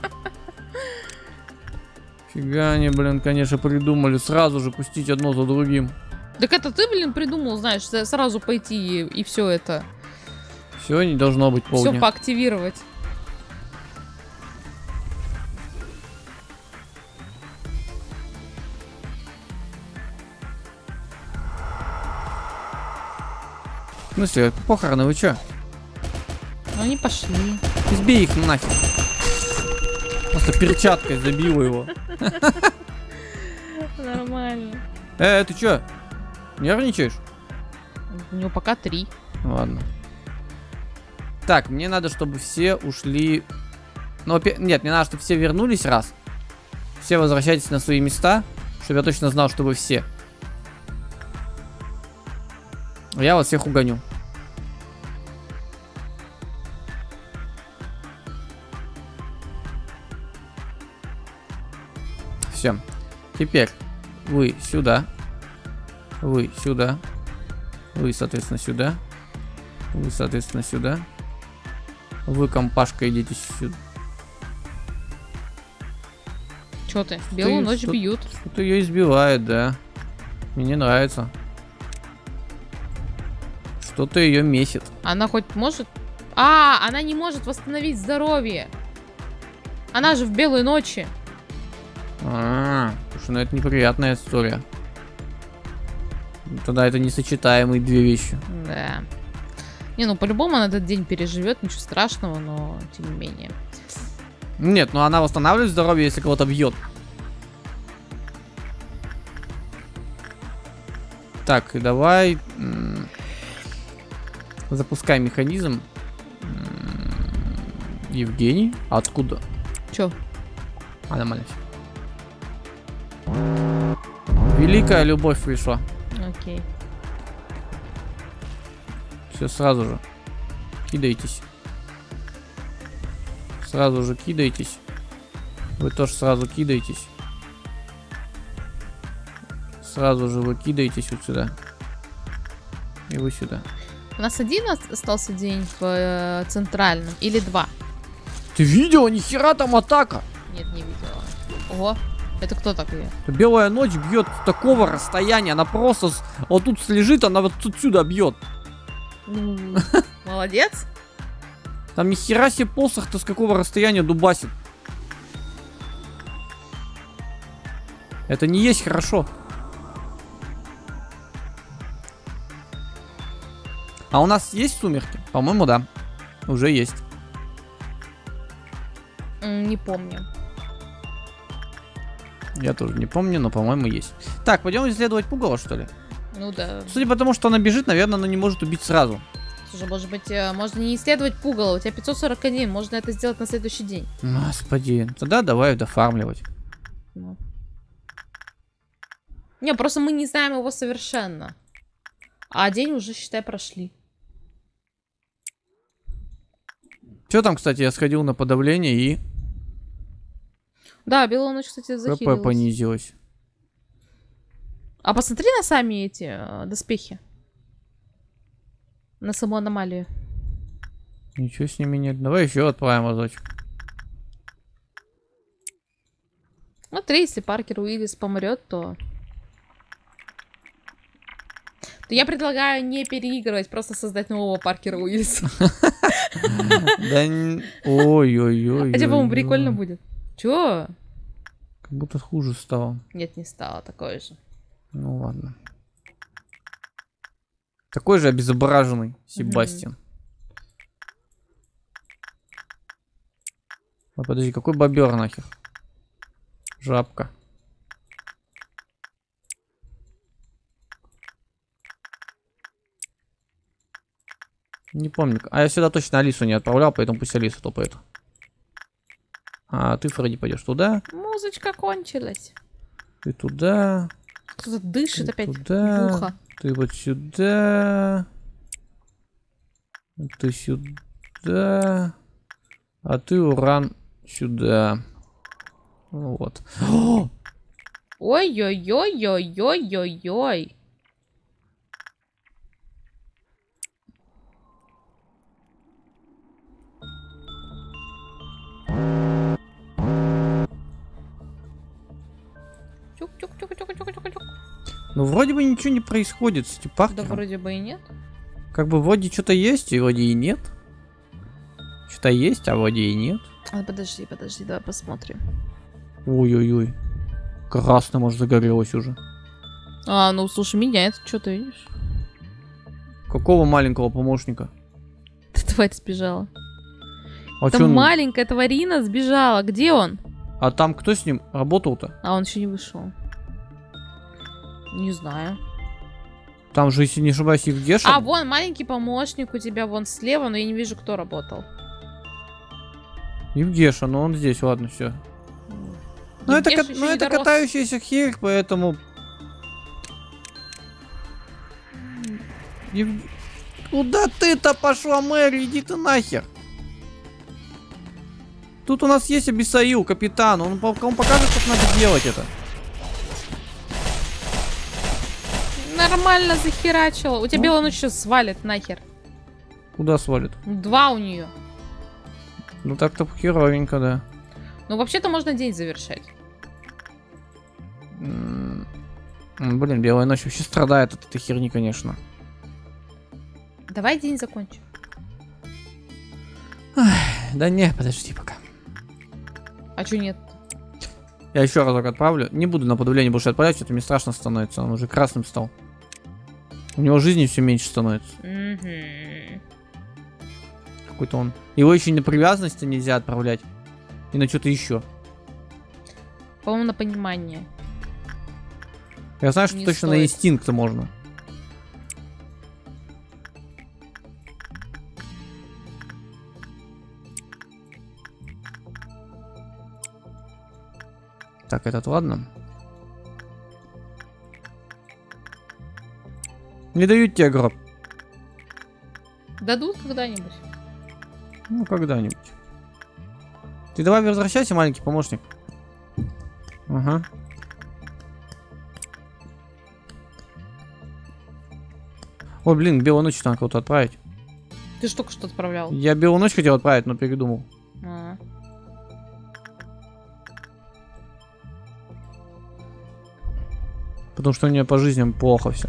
Фига они, блин, конечно, придумали сразу же пустить одно за другим. Так это ты, блин, придумал, знаешь, сразу пойти и, и все это. Все не должно быть полдня. Все поактивировать. В смысле, похороны, вы чё? Ну они пошли. Избей их нафиг. Просто перчаткой забила его. Нормально. Э, ты чё? Нервничаешь? У него пока три. Ладно. Так, мне надо, чтобы все ушли... Ну, нет, мне надо, чтобы все вернулись раз. Все возвращайтесь на свои места, чтобы я точно знал, что вы все. Я вас всех угоню. Все. Теперь вы сюда. Вы сюда. Вы, соответственно, сюда. Вы, соответственно, сюда. Вы, компашка, идите сюда. Чё ты? Белую Что-то ночь что- бьют. Что-то ее избивает, да. Мне не нравится. Что-то ее месит. Она хоть может... А, она не может восстановить здоровье. Она же в белой ночи. А, слушай, ну это неприятная история. Тогда это несочетаемые две вещи. Да. Не, ну по-любому она этот день переживет, ничего страшного, но тем не менее. Нет, ну она восстанавливает здоровье, если кого-то бьет. Так, и давай м, запускай механизм. М, Евгений, откуда? Чё? А, нормально. Великая любовь пришла. Окей. Все сразу же. Кидайтесь. Сразу же кидайтесь. Вы тоже сразу кидаетесь. Сразу же вы кидаетесь вот сюда. И вы сюда. У нас один остался день в э, центральном или два? Ты видела? Нихера там атака! Нет, не видела. Ого, это кто такой? Белая ночь бьет с такого расстояния. Она просто с... вот тут лежит, она вот отсюда бьет. Ну, молодец. Там нихера себе посох-то с какого расстояния дубасит. Это не есть хорошо. А у нас есть сумерки? По-моему, да. Уже есть. Не помню. Я тоже не помню, но, по-моему, есть. Так, пойдем исследовать пугало, что ли? Ну да. Судя по тому, что она бежит, наверное, она не может убить сразу. Слушай, может быть, можно не исследовать пугало. У тебя пятьсот сорок один. Можно это сделать на следующий день. Господи. Тогда давай дофармливать. Ну. Не, просто мы не знаем его совершенно. А день уже, считай, прошли. Что там, кстати, я сходил на подавление и... Да, белая ночь, кстати, захилилась. КП понизилось. А посмотри на сами эти э, доспехи. На саму аномалию. Ничего с ними нет. Давай еще отправим разочек. Смотри, если Паркер Уиллис помрет, то... то я предлагаю не переигрывать, просто создать нового Паркера Уиллиса. Да ой-ой-ой. Хотя, по-моему, прикольно будет. Чё? Как будто хуже стало. Нет, не стало такое же. Ну ладно. Такой же обезображенный Себастьян. А подожди, какой бобер нахер? Жабка. Не помню. А я сюда точно Алису не отправлял, поэтому пусть Алиса топает. А ты, Фредди, пойдешь туда. Музычка кончилась. Ты туда. Кто-то дышит ты опять туда. в ухо. Ты вот сюда. Ты сюда. А ты, Уран, сюда. Вот. Ой-ой-ой-ой-ой-ой-ой. Чук-чук-чук-чук-чук-чук-чук. Ну, вроде бы ничего не происходит с Да Паркером. вроде бы и нет. Как бы вроде что-то есть, и вроде и нет. Что-то есть, а вроде и нет. А, подожди, подожди, давай посмотрим. Ой-ой-ой. Красным аж загорелось уже. А, ну слушай, меняется, что ты видишь? Какого маленького помощника? Тварь сбежала. А, Это чё он- маленькая тварина сбежала. Где он? а там кто с ним работал-то? А он еще не вышел. Не знаю. Там же, если не ошибаюсь, Евгеша. А, вон маленький помощник у тебя вон слева, но я не вижу, кто работал. Евгеша, но он здесь, ладно, все. Ну это, Евгеша ка- ещё ну, не это дорос. катающийся херь, поэтому... Ев- Куда ты-то пошла, Мэри? Иди ты нахер. Тут у нас есть Абисаил, капитан. Он, по- он покажет, как надо делать это. Нормально захерачила. У тебя Ну. белая ночь сейчас свалит нахер. Куда свалит? Два у нее. Ну так-то херовенько, да. Ну, вообще-то можно день завершать. М, Блин, белая ночь вообще страдает от этой херни, конечно. Давай день закончим. Да не, подожди пока. А чё нет? Я еще разок отправлю. Не буду на подавление больше отправлять, что-то мне страшно становится. Он уже красным стал. У него жизни все меньше становится. Угу. Какой-то он. Его еще и на привязанности нельзя отправлять. И на что-то еще. По-моему, на понимание. Я знаю, что Не точно на стоит. инстинкт можно. Так, этот ладно. Не дают тебе гроб. Дадут когда-нибудь. Ну, когда-нибудь. Ты давай возвращайся, маленький помощник. Ага. Ой, блин, белую ночь надо кого-то отправить. Ты же только что отправлял. Я белую ночь хотел отправить, но передумал. А. Потому что у нее по жизням плохо все.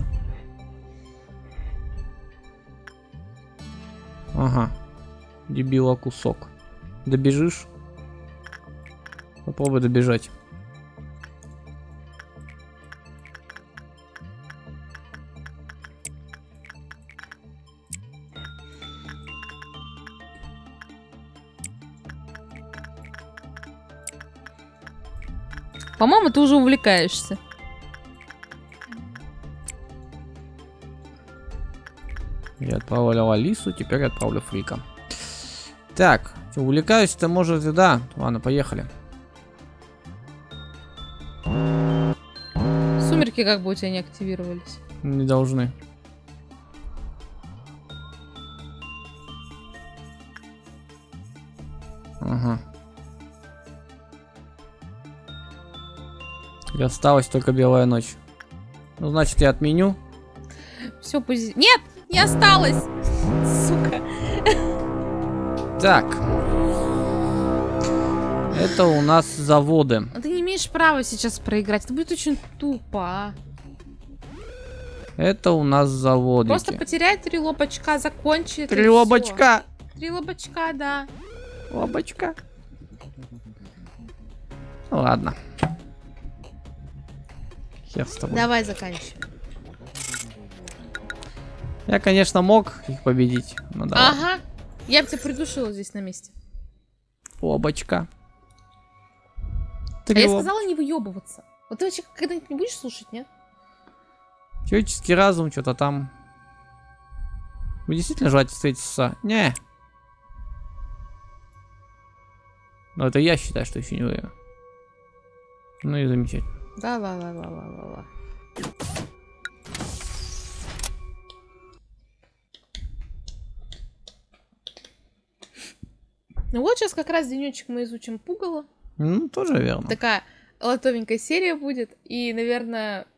Ага. Дебила кусок. Добежишь? Попробуй добежать. По-моему, ты уже увлекаешься. Я отправлял Алису, теперь отправлю Фрика. Так, что, увлекаюсь-то, может, и да. Ладно, поехали. Сумерки как бы у тебя не активировались. Не должны. Ага. И осталась только белая ночь. Ну, значит, я отменю. Все, пусть... Нет, не осталось. Сука. Так. Это у нас заводы. Но ты не имеешь права сейчас проиграть. Это будет очень тупо, а. Это у нас заводы. Просто потеряй три лобочка, закончи это. Три лобочка. Три лобочка, да. Лобочка. Ну ладно. Хер с тобой. Давай заканчивай. Я, конечно, мог их победить. Но да. Ага. Я бы тебя придушила здесь на месте. Лобочка. А я сказала не выебываться. Вот ты вообще когда-нибудь не будешь слушать, нет? Человеческий разум, что-то там. Вы действительно желаете встретиться? Не. Но это я считаю, что еще не время. Ну и замечательно. Да, да, да, да, да, да. Ну вот сейчас как раз денечек мы изучим пугало. Ну, тоже верно. Такая лайтовенькая серия будет. И, наверное...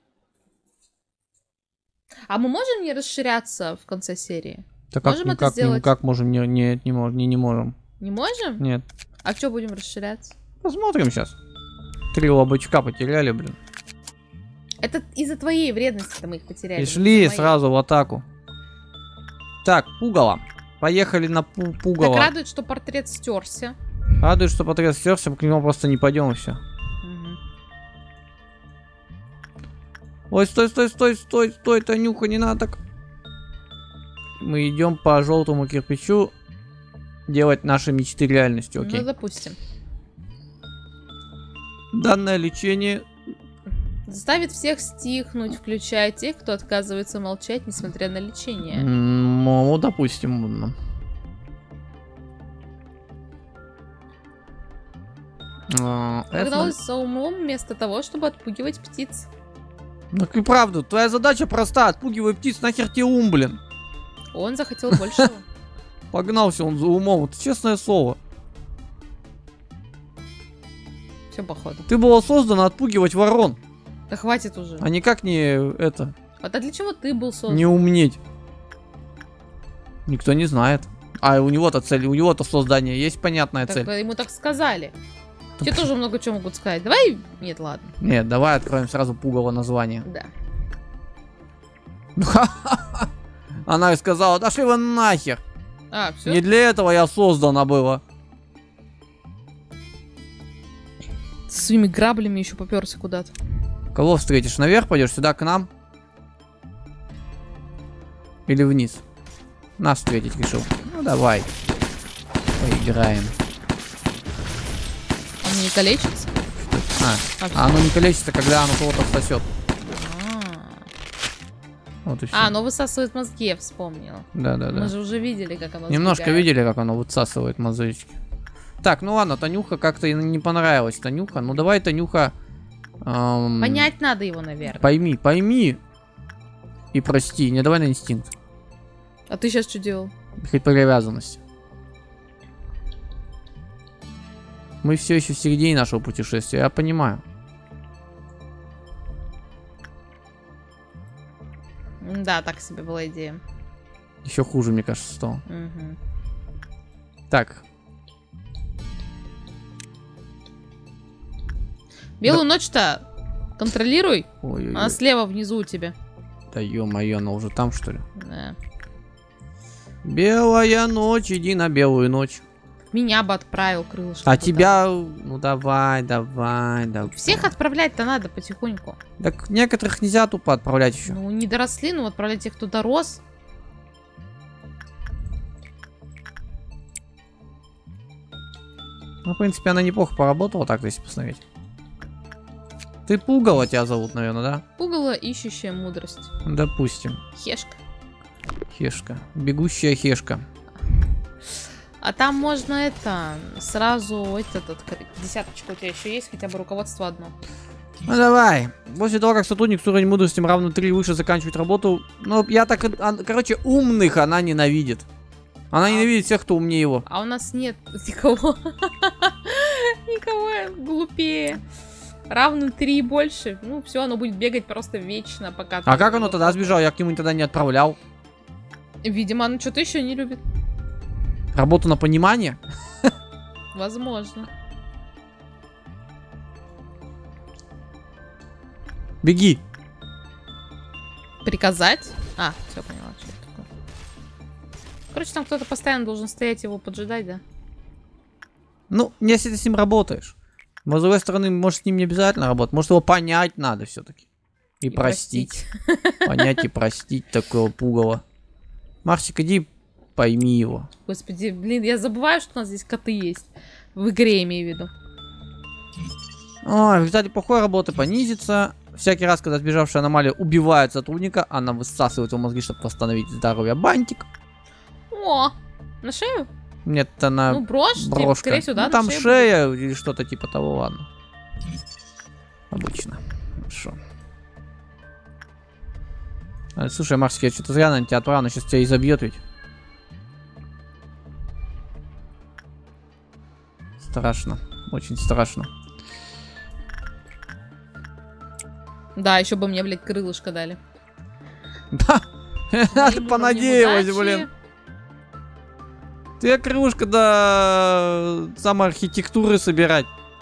А мы можем не расширяться в конце серии? Так как, Можем это как, сделать? как можем? Не, не, не, можем, не, не можем. Не можем? Нет. А что будем расширяться? Посмотрим сейчас. Три лобочка потеряли, блин. Это из-за твоей вредности мы их потеряли. И шли из-за моей. сразу в атаку. Так, пугало. Поехали на пу пугало. Так радует, что портрет стерся. Радует, что портрет стерся, к нему просто не пойдем и все. Угу. Ой, стой, стой, стой, стой, стой, Танюха, не надо так. Мы идем по желтому кирпичу делать наши мечты реальностью, окей? Ну, допустим. Данное лечение... Заставит всех стихнуть, включая тех, кто отказывается молчать, несмотря на лечение. Ну, допустим. Ну. А, Погналась за умом вместо того, чтобы отпугивать птиц. Ну и правда, твоя задача проста, отпугивай птиц, нахер тебе ум, блин. Он захотел большего. Погнался он за умом, это честное слово. Все походу. Ты была создана отпугивать ворон, Да хватит уже. а никак не это, Вот а для чего ты был создан? не умнеть. Никто не знает. А у него-то цель, у него-то создание есть понятная Так, цель. ему так сказали. Тебе тоже много чего могут сказать. Давай... Нет, ладно. Нет, давай откроем сразу пугало название. Да. Она и сказала, да шли вы нахер. А, все? Не для этого я создана была. С своими граблями еще поперся куда-то. Кого встретишь? Наверх пойдешь, сюда к нам? Или вниз? Нас встретить решил. Ну давай. Поиграем. Он не калечится? А, А, а оно не калечится, когда оно кого-то всосет. Вот и все. А, оно высасывает мозги, я вспомнила. Да, да, да. Мы же уже видели, как оно Немножко сбегает. видели, как оно высасывает мозжечки. Так, ну ладно, Танюха как-то и не понравилась. Танюха, ну давай, Танюха. эм, Понять надо его, наверное. Пойми, пойми. И прости, не давай на инстинкт. А ты сейчас что делал? Хоть по привязанности. Мы все еще в середине нашего путешествия, я понимаю. Да, так себе была идея. Еще хуже, мне кажется, стало. Угу. Так. Белую ночь-то контролируй. Ой-ой-ой. Она слева внизу у тебя. Да ё-моё, она уже там, что ли? Да. Белая ночь, иди на белую ночь. Меня бы отправил крылышко. А туда. тебя... Ну давай, давай, давай. Всех отправлять-то надо потихоньку. Так некоторых нельзя тупо отправлять еще. Ну, не доросли, но отправлять тех, кто дорос. Ну, в принципе, она неплохо поработала, так, если посмотреть. Ты пугало тебя зовут, наверное, да? Пугало, ищущая мудрость. Допустим. Хешка. Хешка. Бегущая хешка. А там можно это, сразу, этот, десяточка у тебя еще есть, хотя бы руководство одно. Ну давай. После того, как сотрудник с уровнем мудрости равно три выше заканчивает работу, ну я так, короче, умных она ненавидит. Она а... ненавидит всех, кто умнее его. А у нас нет никого, никого глупее. Равно три и больше, ну все, оно будет бегать просто вечно, пока... А как оно тогда сбежало? Я к нему тогда не отправлял. Видимо, оно что-то еще не любит. Работу на понимание? Возможно. Беги. Приказать? А, все поняла, что это такое. Короче, там кто-то постоянно должен стоять его поджидать, да? Ну, если ты с ним работаешь. Но с другой стороны, может, с ним не обязательно работать. Может, его понять надо все-таки. И, и простить. простить. Понять и простить такого пугала. Марсик, иди пойми его. Господи, блин, я забываю, что у нас здесь коты есть. В игре, имею в виду. О, в результате плохой работы понизится. Всякий раз, когда сбежавшая аномалия убивает сотрудника, она высасывает его мозги, чтобы восстановить здоровье. Бантик. О, на шею? Нет, это на ну, брошь, брошка. Типа, скорее всего, да, ну, там шея, шея или что-то типа того, ладно. Обычно. Хорошо. А, слушай, Марсик, я что-то зря на тебя отправил, она сейчас тебя изобьет ведь. Страшно. Очень страшно. Да, еще бы мне, блядь, крылышко дали. Да, ты понадеялась, блин. Ты крылышко до самой архитектуры собирать.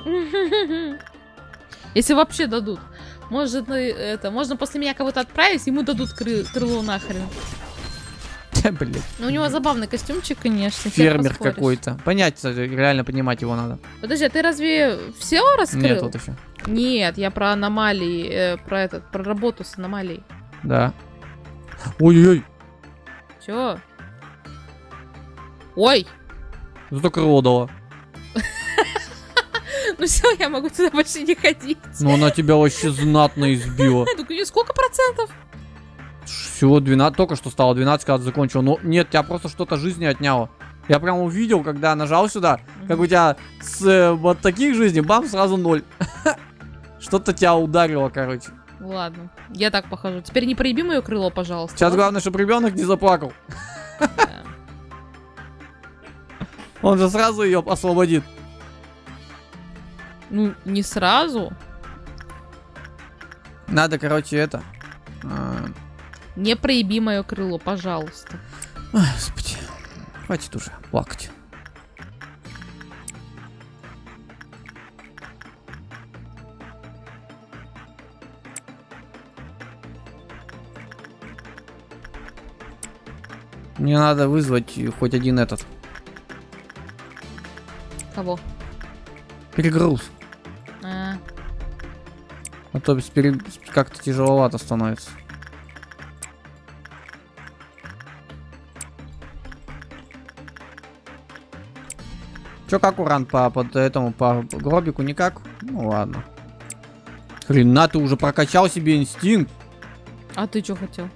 Если вообще дадут. Может, это, можно после меня кого-то отправить, ему дадут кры крыло нахрен. Да, блядь. Ну, у него забавный костюмчик, конечно. Фермер какой-то. Понять, реально понимать его надо. Подожди, а ты разве все раскрыл? Нет, вот еще. Нет, я про аномалии, э, про этот, про работу с аномалией. Да. Ой-ой-ой. Чё? Ой! Зато крыло дала. Ну все, я могу туда больше не ходить. Ну она тебя вообще знатно избила. Так у нее сколько процентов? Всего двенадцать, только что стало двенадцать, когда закончил. Ну нет, тебя просто что-то жизни отняло. Я прям увидел, когда нажал сюда, mm-hmm. как у тебя с э, вот таких жизней, бам, сразу ноль. Что-то тебя ударило, короче. Ладно, я так похожу. Теперь не проеби мое крыло, пожалуйста. Сейчас главное, чтобы ребенок не заплакал. Он же сразу ее освободит. Ну, не сразу. Надо, короче, это... Не проеби мое крыло, пожалуйста. Ой, господи. Хватит уже плакать. Мне надо вызвать хоть один этот. Кого? Перегруз. А, а то без пере... как-то тяжеловато становится. Чё, как уран по под этому по гробику никак? Ну ладно. Хрена, ты уже прокачал себе инстинкт. а ты что хотел?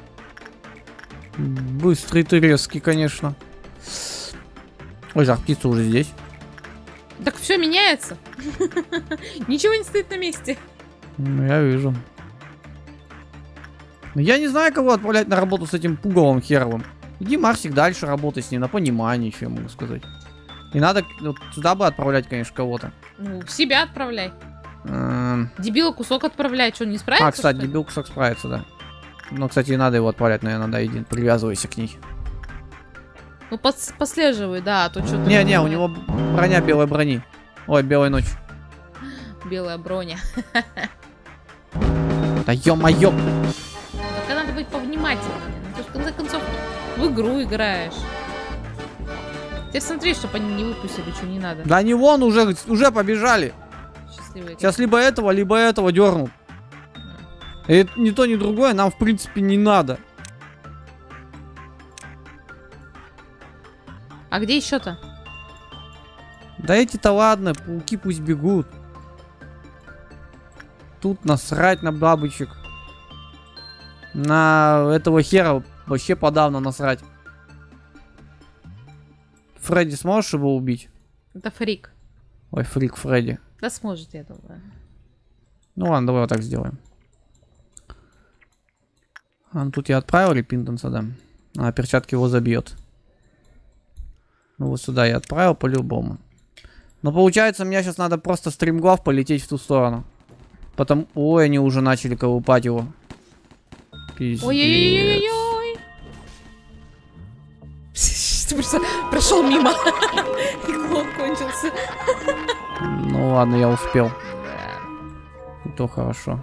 Быстрый ты, резкий, конечно. Ой, жар птица уже здесь. Так все меняется. Ничего не стоит на месте. Ну, я вижу. Но я не знаю, кого отправлять на работу с этим пугалом херовым. Иди, Марсик, дальше работай с ним на понимание, еще я могу сказать. И надо вот сюда бы отправлять, конечно, кого-то. Ну, себя отправляй. Эм... Дебила кусок отправляй, что, не справится? А, кстати, дебил кусок справится, да. Но, кстати, не надо его отправлять, наверное, да, иди, привязывайся к ней. Ну, пос послеживай, да, а то что-то... Не-не, у него броня белой брони. Ой, белой ночи. Белая броня. Да ё-моё! Только надо быть повнимательнее. Ну, ты же, в конце концов, в игру играешь. Ты смотри, чтобы они не выпустили, что не надо. Да не вон, уже, уже побежали. Счастливые. Сейчас либо этого, либо этого дернут. И ни то, ни другое нам, в принципе, не надо. А где еще-то? Да эти-то ладно, пауки пусть бегут. тут насрать на бабочек. На этого хера вообще подавно насрать. Фредди, сможешь его убить? Это фрик. Ой, фрик Фредди. Да сможет, я думаю. Ну ладно, давай вот так сделаем. А, ну тут я отправил Репинтенса, да. А перчатки его забьет. Ну вот сюда я отправил по-любому. Но получается, мне сейчас надо просто стримглав полететь в ту сторону. Потом... Ой, они уже начали колупать его. Ой-ой-ой-ой-ой. Прошел мимо. И клон кончился. Ну ладно, я успел. И то хорошо.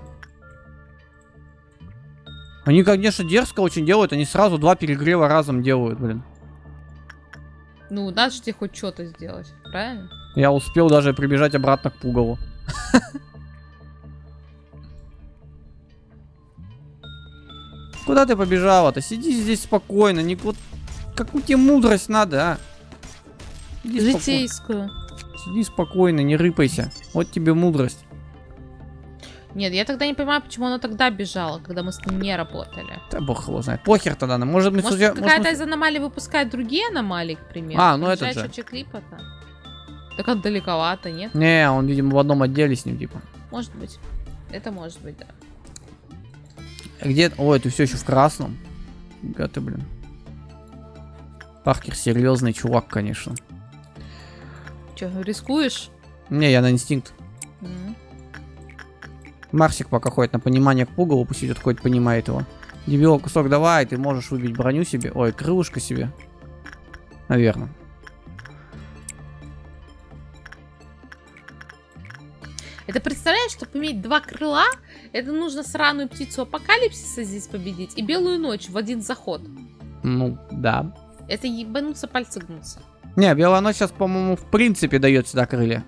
Они, конечно, дерзко очень делают. Они сразу два перегрева разом делают, блин. Ну, надо же тебе хоть что-то сделать, правильно? Я успел даже прибежать обратно к пугалу. Куда ты побежала-то? Сиди здесь спокойно. Не... Вот... Какую тебе мудрость надо, а? Сиди Житейскую. споко... Сиди спокойно, не рыпайся. Вот тебе мудрость. Нет, я тогда не понимаю, почему она тогда бежала, когда мы с ним не работали. Да бог его знает. Похер тогда. Может, мы Может, судя... какая-то Может, мы... из аномалий выпускает другие аномалии, к примеру? А, ну это же. Клипа-то. Так он далековато, нет? Не, он, видимо, в одном отделе с ним, типа. Может быть. Это может быть, да. Где... Ой, ты все еще в красном. Га ты, блин. Паркер серьезный чувак, конечно. Че, рискуешь? Не, я на инстинкт. Mm-hmm. Марсик пока ходит на понимание к пугалу, пусть идет ходит, понимает его. Дебил, кусок давай, ты можешь выбить броню себе. Ой, крылышко себе. Наверное. Это представляешь, чтобы иметь два крыла, это нужно сраную птицу апокалипсиса здесь победить и белую ночь в один заход. Ну, да. Это ебануться, пальцы гнутся. Не, белая ночь сейчас, по-моему, в принципе дает сюда крылья.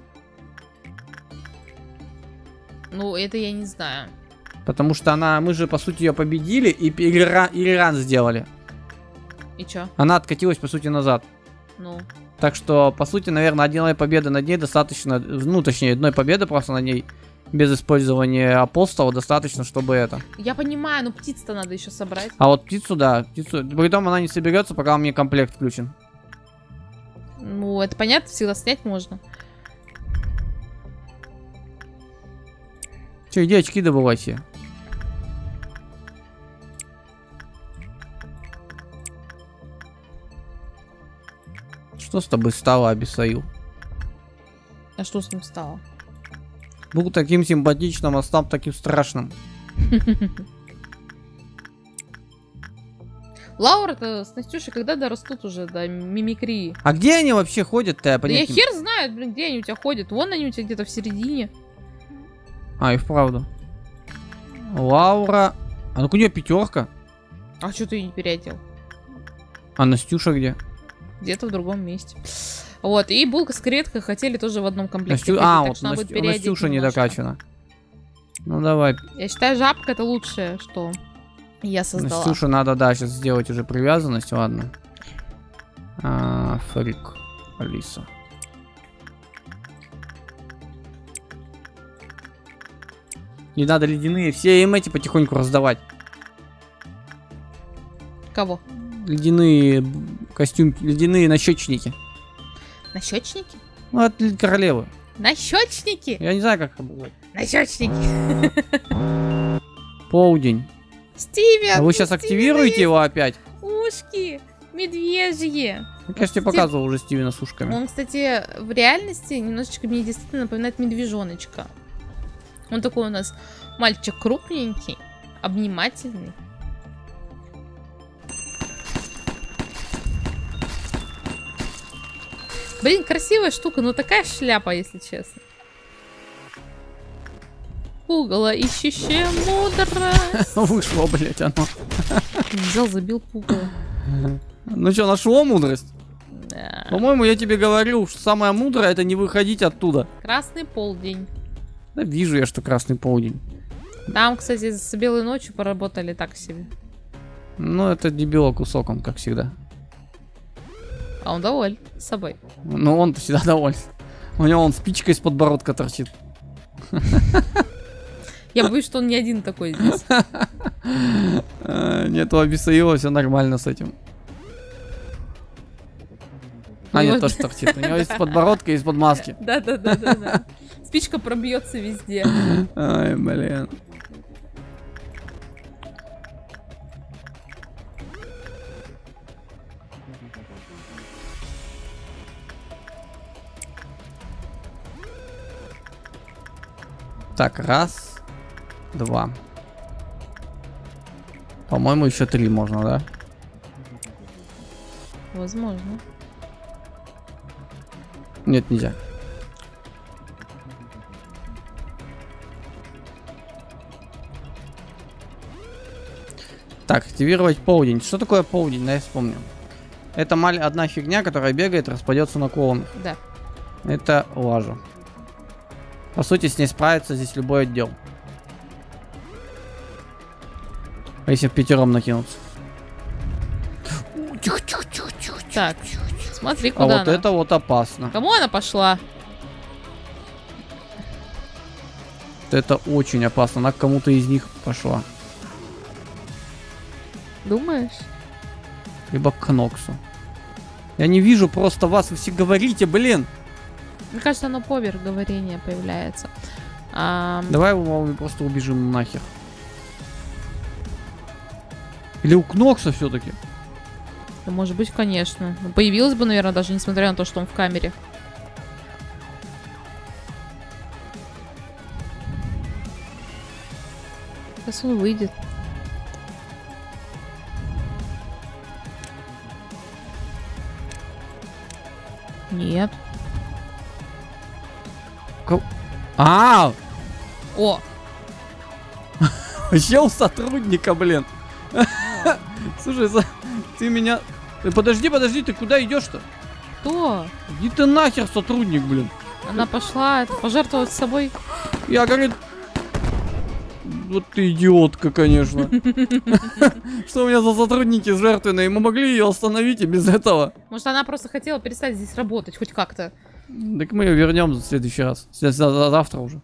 Ну, это я не знаю. Потому что она, мы же, по сути, ее победили и переран, и реран сделали. И чё? Она откатилась, по сути, назад. Ну. Так что, по сути, наверное, одной победы над ней достаточно, ну, точнее, одной победы просто над ней, без использования апостола, достаточно, чтобы это. Я понимаю, но птиц-то надо еще собрать. А вот птицу, да, птицу, притом она не соберется, пока у меня комплект включен. Ну, это понятно, всегда снять можно. Че, иди очки добывай себе. Что с тобой стало, Абисаил? А что с ним стало? Был таким симпатичным, а стал таким страшным. Лаура-то с Настюшей когда дорастут уже до мимикрии? А где они вообще ходят-то? Я Да я понять не- хер знает, блин, где они у тебя ходят. Вон они у тебя где-то в середине. А, и вправду. Лаура. А ну-ка у нее пятерка. А что ты ее не переодел? А Настюша где? Где-то в другом месте. Вот, и булка с креветкой хотели тоже в одном комплекте. Настю... ходить, А, так вот что надо будет Настю... переодеть Настюша не немножко. докачана. Ну давай. Я считаю, жабка это лучшее, что я создала. Настюша надо, да, сейчас сделать уже привязанность, ладно. А, фрик. Алиса. Не надо ледяные, все им эти потихоньку раздавать. Кого? Ледяные б- костюмки, ледяные нащечники. Нащечники? Ну, от л- королевы. Нащечники? Я не знаю, как это было. Нащечники. Полдень. Стивен! А вы сейчас активируете его опять? Ушки медвежьи. Я, конечно, тебе показывал уже Стивена с ушками. Он, кстати, в реальности немножечко мне действительно напоминает медвежоночка. Он такой у нас мальчик крупненький, обнимательный. Блин, красивая штука, но такая шляпа, если честно. Пугало ищущее мудрость. Вышло, блять, оно. Взял, забил пугало. Ну что, нашло мудрость? Да. По-моему, я тебе говорил, что самое мудрое это не выходить оттуда. Красный полдень. Да вижу я, что красный полдень. Там, кстати, с белой ночью поработали так себе. Ну, это дебила кусок, он, как всегда. А он доволен собой. Ну, он всегда доволен. У него он спичка из подбородка торчит. Я боюсь, что он не один такой здесь. Нет, у Абисаила все нормально с этим. А, нет, тоже торчит. У него есть подбородка и из-под маски. Да-да-да-да. Спичка пробьется везде. Ай, блин. Так, раз, два. По-моему, еще три можно, да? Возможно. Нет, нельзя. Так, активировать полдень. Что такое полдень? Да, я вспомнил. Это маль одна фигня, которая бегает, распадется на клоунов. Да. Это лажа. По сути, с ней справится здесь любой отдел. А если в пятером накинуться? Тихо, тихо, тихо, тихо. Так, смотри, А куда вот она. это вот опасно. Кому она пошла? Это очень опасно. Она к кому-то из них пошла. Думаешь? Либо к Ноксу. Я не вижу просто вас. Вы все говорите, блин. Мне кажется, оно поверх говорения появляется. А... Давай мы просто убежим нахер. Или у Кнокса все-таки? Да, может быть, конечно. Ну, появилась бы, наверное, даже несмотря на то, что он в камере. Сейчас он выйдет. Нет. Ко- А! О! Вообще у сотрудника, блин. Слушай, за- ты меня... Э, Подожди, подожди, ты куда идешь-то? Кто? Иди ты нахер, сотрудник, блин. Она пошла это, пожертвовать собой. Я, говорит... Вот ты идиотка, конечно. Что у меня за сотрудники жертвенные? Мы могли ее остановить и без этого. Может, она просто хотела перестать здесь работать, хоть как-то. Так мы ее вернем в следующий раз. С- за- за- Завтра уже.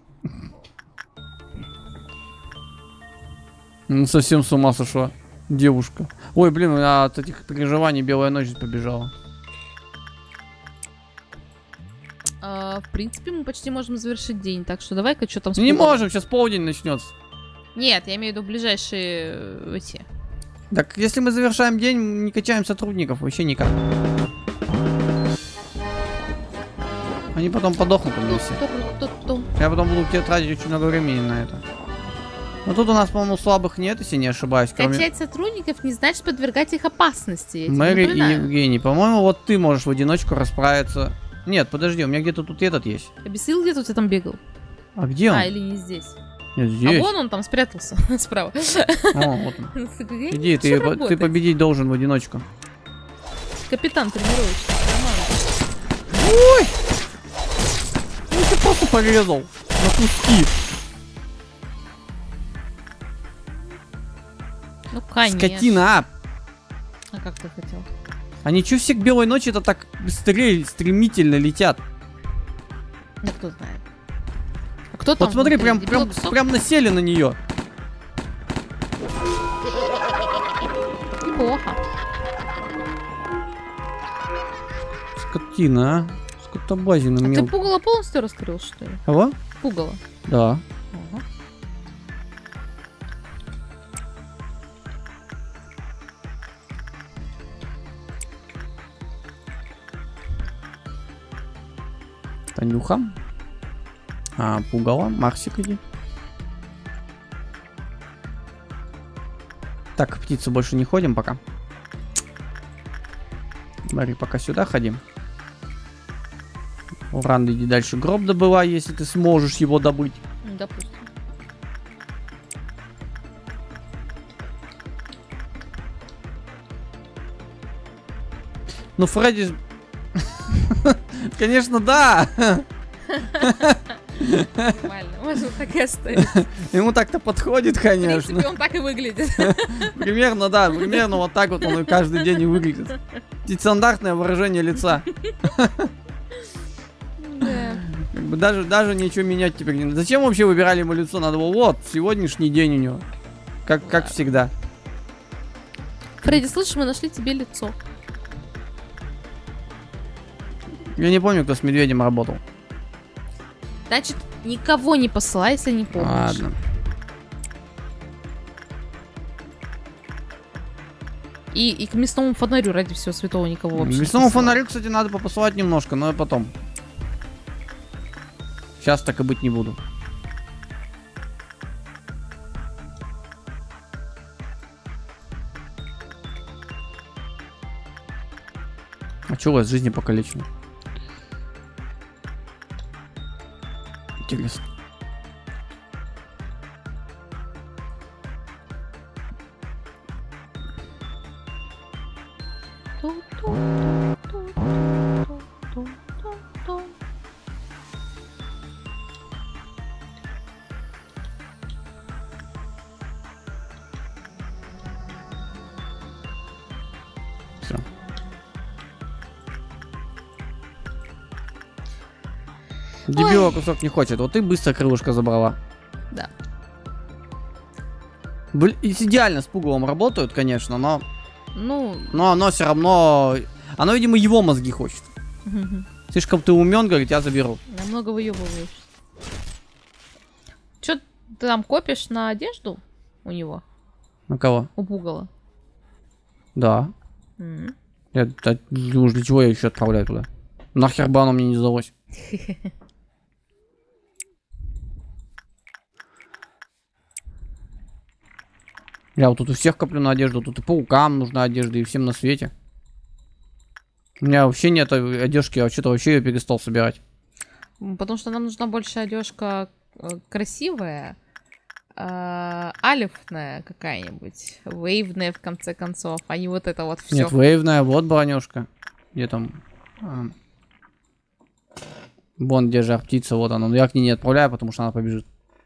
Ну, совсем с ума сошла. Девушка. Ой, блин, у меня от этих переживаний белая ночь побежала. А, в принципе, мы почти можем завершить день, так что давай-ка что там с Не пугалом? можем, сейчас полдень начнется. Нет, я имею в виду ближайшие э, эти. Так, если мы завершаем день, мы не качаем сотрудников, вообще никак. Они потом подохнут у меня все. Ту-ту-ту-ту. Я потом буду тебе тратить очень много времени на это. Но тут у нас, по-моему, слабых нет, если не ошибаюсь. Кроме Качать сотрудников не значит подвергать их опасности. я тебе Мэри и напоминаю. Евгений. По-моему, вот ты можешь в одиночку расправиться. Нет, подожди, у меня где-то тут этот есть. Обесил где-то у тебя там бегал? А где он? А, или не здесь? Нет, А здесь. вон он там спрятался, справа. О, вот он. Я Иди, не ты, хочу по- ты работать. победить должен в одиночку. Капитан тренирующий. Ой! Ну ты просто порезал на куски. Ну, конечно. Скотина, а! А как ты хотел? Они чё все к белой ночи это так быстрее, стремительно летят? Ну, кто знает. А кто там Вот смотри, внутри? прям, Дебил прям, кусок? прям насели на нее. Неплохо. Скотина, а? Скотобазина А ты мел. пугало полностью раскрыл, что ли? Кого? Пугало. Да. Ага. Танюха. А, пугало. Марсик иди. Так, к птице больше не ходим пока. Смотри, пока сюда ходим. Уран, иди дальше гроб добывай, если ты сможешь его добыть. Ну, допустим. Ну, Фредди... Конечно, да. Нормально. Можно так и оставить. Ему так-то подходит, В конечно. принципе, он так и выглядит. Примерно, да, примерно вот так вот он и каждый день и выглядит. Стандартное выражение лица. Да. Как Даже, даже ничего менять теперь не надо. Зачем вообще выбирали ему лицо? Надо было, вот, сегодняшний день у него. Как, как всегда. Фредди, слышишь, мы нашли тебе лицо. Я не помню, кто с медведем работал. Значит, никого не посылай, если не помнишь. Ладно. И, и к мясному фонарю ради всего святого никого вообще. К мясному фонарю, кстати, надо попосылать немножко, но и потом. Сейчас так и быть не буду. А что у вас жизни покалечено? Интересно. Все. Дебила кусок не хочет. Вот ты быстро крылышко забрала. Да. Блин, идеально с пугалом работают, конечно, но... Ну... Но оно все равно... Оно, видимо, его мозги хочет. Слишком ты умен, говорит, я заберу. Намного выебываешь. Чё ты там копишь на одежду у него? На кого? У пугала. Да. Mm-hmm. Я, да, уж для чего я еще отправляю туда? Нахер бы оно мне не сдалось. Я вот тут у всех коплю на одежду, тут и паукам нужна одежда, и всем на свете. У меня вообще нет одежки, я вообще-то вообще ее перестал собирать. Потому что нам нужна больше одежка красивая, э, алифная какая-нибудь, вейвная в конце концов, а не вот это вот все. Нет, вейвная, вот бронюшка. Где там? А. Вон, где жар птица, вот она. Но я к ней не отправляю, потому что она побежит.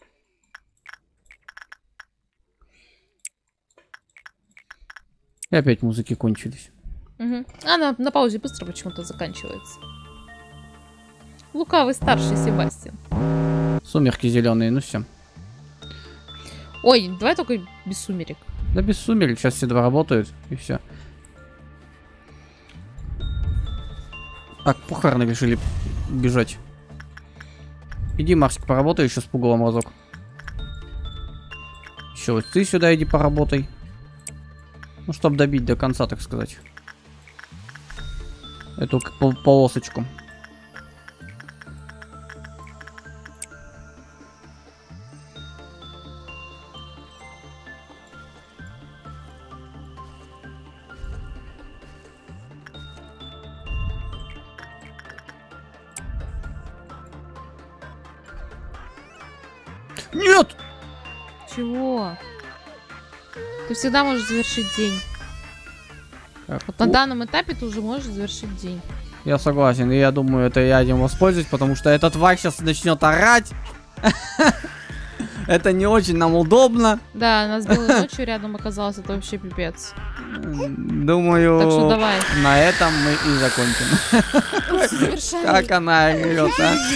И опять музыки кончились. Угу. Она на паузе быстро почему-то заканчивается. Лукавый старший Себастьян. Сумерки зеленые, ну все. Ой, давай только без сумерек. Да без сумерек, сейчас все два работают, и все. Так, похороны решили бежать. Иди, Марсик, поработай еще с пугалом разок. Еще вот ты сюда иди поработай. Ну, чтобы добить до конца, так сказать. Эту пол полосочку. Нет! Чего? Ты всегда можешь завершить день. Так, вот на данном этапе ты уже можешь завершить день. Я согласен, и я думаю, это я этим воспользуюсь, потому что этот тварь сейчас начнет орать. Это не очень нам удобно. Да, нас белой ночью рядом оказалось, это вообще пипец. Думаю, так что давай. На этом мы и закончим. Как она орёт,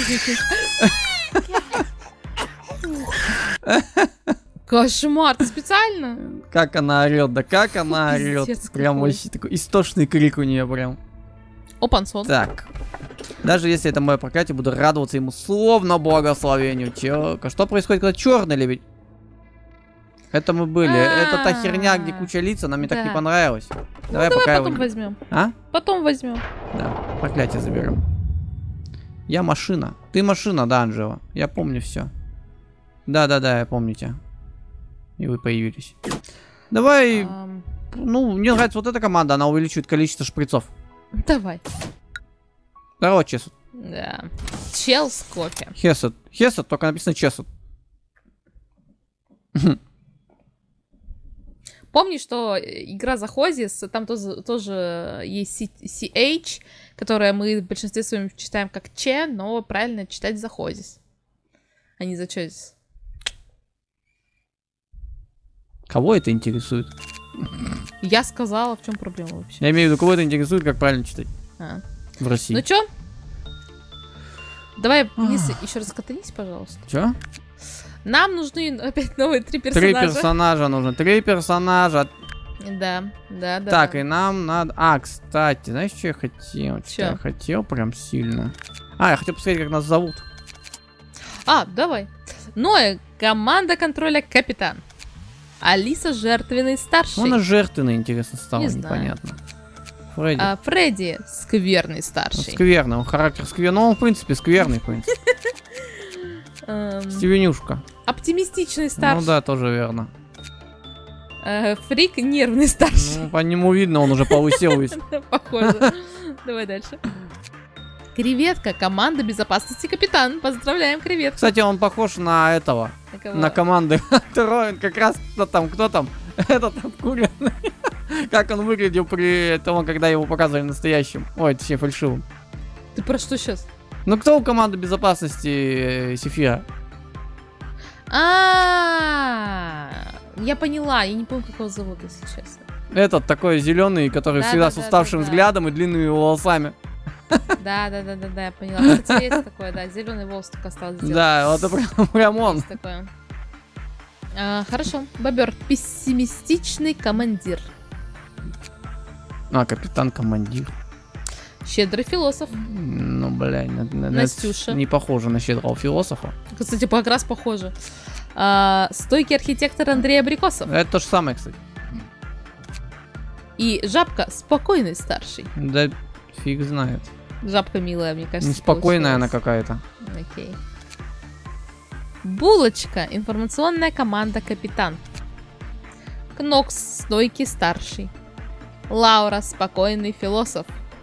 а? Кошмар, ты специально? Как она орёт, да как она орёт. Прям вообще такой истошный крик у нее прям. Опансон. Так. Даже если это мое проклятие, буду радоваться ему словно благословению. Чё? Что происходит, когда черный лебедь? Это мы были. Это та херня, где куча лица, нам мне так не понравилось. Давай пока потом возьмем. А? Потом возьмем. Да, проклятие заберем. Я машина. Ты машина, да, Анжела? Я помню все. Да-да-да, я помню тебя. И вы появились. Давай. Um... Ну, мне нравится вот эта команда, она увеличивает количество шприцов. Давай. Здорово, Чесут. Да. Чел с кофе. Хесут. Хесут, только написано Чесут. Помни, что игра Захозис, там тоже, тоже есть си эйч, которое мы в большинстве своем читаем как Че, но правильно читать Захозис, а не Зачозис. Кого это интересует? Я сказала, в чем проблема вообще. Я имею в виду, кого это интересует, как правильно читать. А. В России. Ну чё? Давай вниз еще раз катанись, пожалуйста. Чё? Нам нужны опять новые три Три персонажа. персонажа нужно. Три персонажа. Да, да, да. Так, да. и нам надо... А, кстати, знаешь, что я хотел? Что я Чё? хотел прям сильно? А, я хотел посмотреть, как нас зовут. А, давай. Ноэ, команда контроля капитан. Алиса жертвенный старший. Ну, она жертвенная, интересно, стала, Не знаю. непонятно. Фредди. А, Фредди скверный старший. Скверный, он характер скверный. Ну, он, в принципе, скверный, в принципе. Эм, Стивенюшка. Оптимистичный старший. Ну да, тоже верно. Э, Фрик нервный старший. Ну, по нему видно, он уже повысил весь. Похоже. Давай дальше. Креветка, команда безопасности капитан. Поздравляем, креветка. Кстати, он похож на этого, На кого? на команды. Второй, как раз кто там, кто там, этот обкуренный. Как он выглядел при том, когда его показывали настоящим. Ой, точнее, фальшивым. Ты про что сейчас? Ну, кто у команды безопасности э, Сефира? А, я поняла, я не помню, как его зовут, если честно. Этот такой зеленый, который Да, всегда да, с да, уставшим да, да. взглядом и длинными волосами. Да, да, да, да, да, я поняла. Кстати, есть такое, да, зеленый волос только осталось сделать. Да, вот это прям, прям он. Есть такое. А, хорошо, бобер, пессимистичный командир. А, капитан-командир. Щедрый философ. Ну, бля, на- на- Настюша. не похоже на щедрого философа. Кстати, как раз похоже. А, стойкий архитектор Андрей Абрикосов. Это то же самое, кстати. И жабка спокойный старший. Да фиг знает. Жабка милая, мне кажется. Неспокойная она получилась. какая-то. Окей. Булочка. Информационная команда капитан. Кнокс. Стойкий старший. Лаура. Спокойный философ.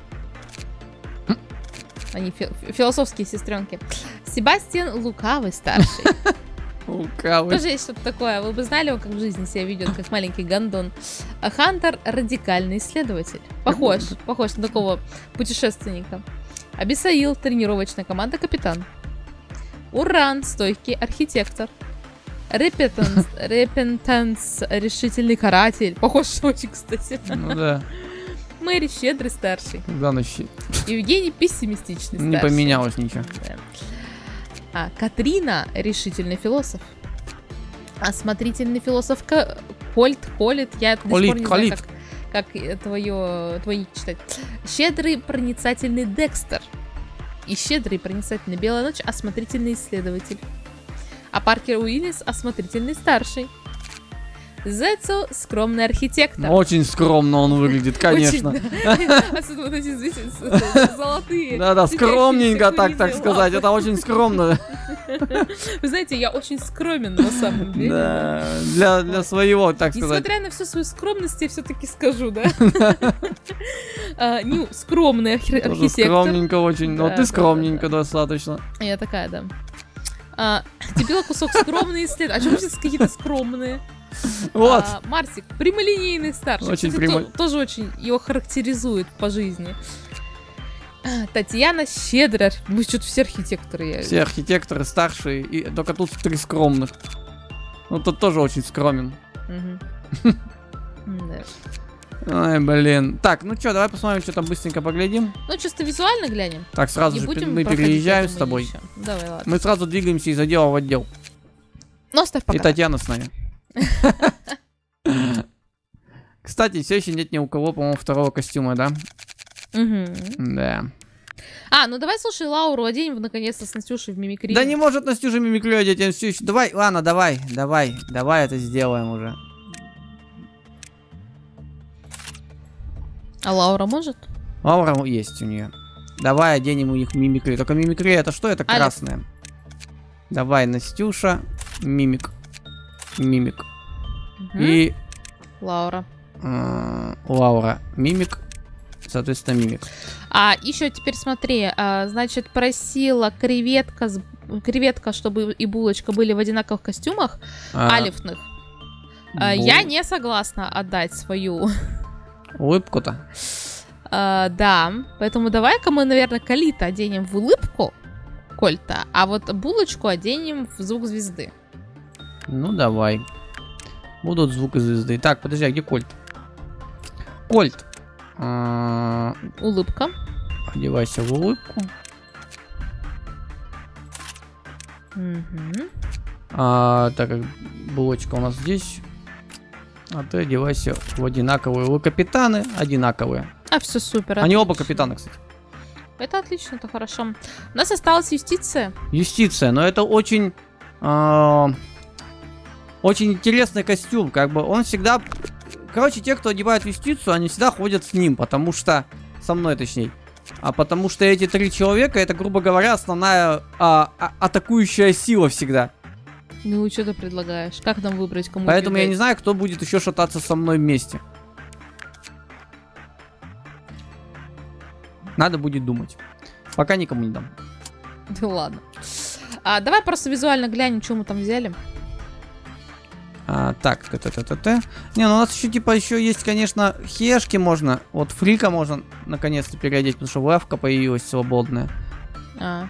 Они фи- философские сестренки. Себастьян. Лукавый старший. Лукавый. Тоже есть что-то такое. Вы бы знали, он как в жизни себя ведет, как маленький гондон. А Хантер — радикальный исследователь. Похож, похож на такого путешественника. Абисаил — тренировочная команда капитан. Уран — стойкий архитектор. Репетанс, Репентанс — решительный каратель. Похож очень, кстати. Ну да. Мэри — щедрый старший. Да, ну щи- Евгений — пессимистичный старший. Не поменялось ничего. Да. А, Катрина — решительный философ. Осмотрительный философ Ка- Кольт, Колит. Я до сих Колит, пор не знаю, Колит. как, как твое, твои читать. Щедрый проницательный Декстер. И щедрый проницательный Белая ночь — осмотрительный исследователь. А Паркер Уиллис — осмотрительный старший. Зецу — скромный архитектор. Очень скромно он выглядит, конечно. Очень, да. Особенно вот эти, видите, с- с- золотые. Да-да, скромненько, светящиеся так, так куриные сказать. лапы. Это очень скромно. Вы знаете, я очень скромен на самом деле. Да, для, для своего, так сказать. Несмотря на всю свою скромность, я все-таки скажу, да? А, Ну, скромный архи- Тоже архитектор. скромненько очень. Но Да, ты да, скромненько достаточно. Я такая, да. А, Дебила кусок скромные исследования. А что сейчас какие-то скромные? Вот. А, Марсик, прямолинейный старший. Очень Кстати, прямо- то- тоже очень его характеризует по жизни. А, Татьяна щедрая. Мы что-то все архитекторы. я- Все архитекторы старшие, и только тут три скромных. Ну, тут тоже очень скромен. Мгм. Да. Ай, блин. Так, ну что, давай посмотрим, что там быстренько поглядим. Ну, чисто визуально глянем. Так, сразу Не же будем мы проходить, переезжаем я с думаю, тобой. ничего. Давай, ладно. Мы сразу двигаемся из отдела в отдел. Ну, оставь И пока. Татьяна с нами. Кстати, все еще нет ни у кого, по-моему, второго костюма, да? Мгм. Да. А, ну давай, слушай, Лауру оденем наконец-то с Настюшей в мимикрии. Да не может Настюша мимикрию одеть, я всё ещё- Давай, ладно, давай, давай, давай это сделаем уже. А Лаура может? Аура есть у нее. Давай оденем у них мимикрию. Только мимикрия это что? Это Алиф. красное. Давай, Настюша, мимик. Мимик. Мгм. И Лаура. э, Лаура, мимик. Соответственно, мимик. А еще теперь смотри, а, значит, просила креветка, с- креветка, чтобы и булочка были в одинаковых костюмах, А, алифных. А, бу- я не согласна отдать свою. Улыбку-то. А, да, поэтому давай-ка мы, наверное, Калита оденем в улыбку Кольта, а вот булочку оденем в звук звезды. Ну, давай. Будут звуки звезды. Так, подожди, а где Кольт? Кольт. А, Улыбка. Одевайся в улыбку. Угу. А, так как булочка у нас здесь. А ты одевайся в одинаковые. Вы капитаны одинаковые. А, все супер. Они отлично. оба капитаны, кстати. Это отлично, это хорошо. У нас осталась юстиция. Юстиция, но это очень... а, очень интересный костюм. Как бы он всегда... Короче, те, кто одевает юстицию, они всегда ходят с ним, потому что... Со мной, точнее. А потому что эти три человека, это, грубо говоря, основная а, а, атакующая сила всегда. Ну, что ты предлагаешь? Как нам выбрать, кому Поэтому я убегать? не знаю, кто будет еще шататься со мной вместе. Надо будет думать. Пока никому не дам. Да ладно. А, давай просто визуально глянем, что мы там взяли. А, так, т-т-т-т-т. Не, ну у нас еще типа еще есть, конечно, хешки можно. Вот фрика можно наконец-то переодеть, потому что лавка появилась свободная. А.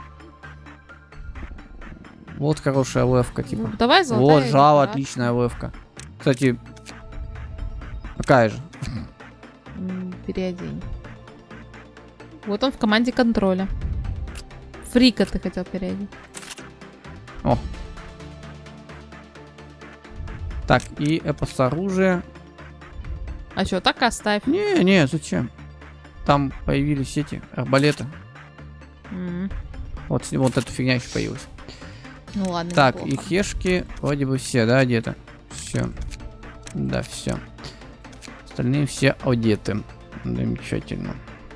Вот хорошая левка, типа. Ну, давай золотая. Вот, жало, или отличная левка. Кстати, какая же? М, Переодень. Вот он в команде контроля. Фрика ты хотел переодеть. О. Так, и эпос оружие. А что, так и оставь. Не, не, зачем? Там появились эти арбалеты. М, Вот, с- вот эта фигня еще появилась. Ну ладно, Так, неплохо. и хешки вроде бы все, да, одеты? Все. Да, все. Остальные все одеты. Замечательно.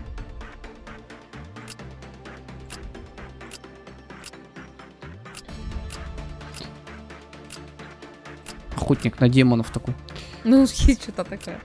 Охотник на демонов такой. Ну, есть что-то такое.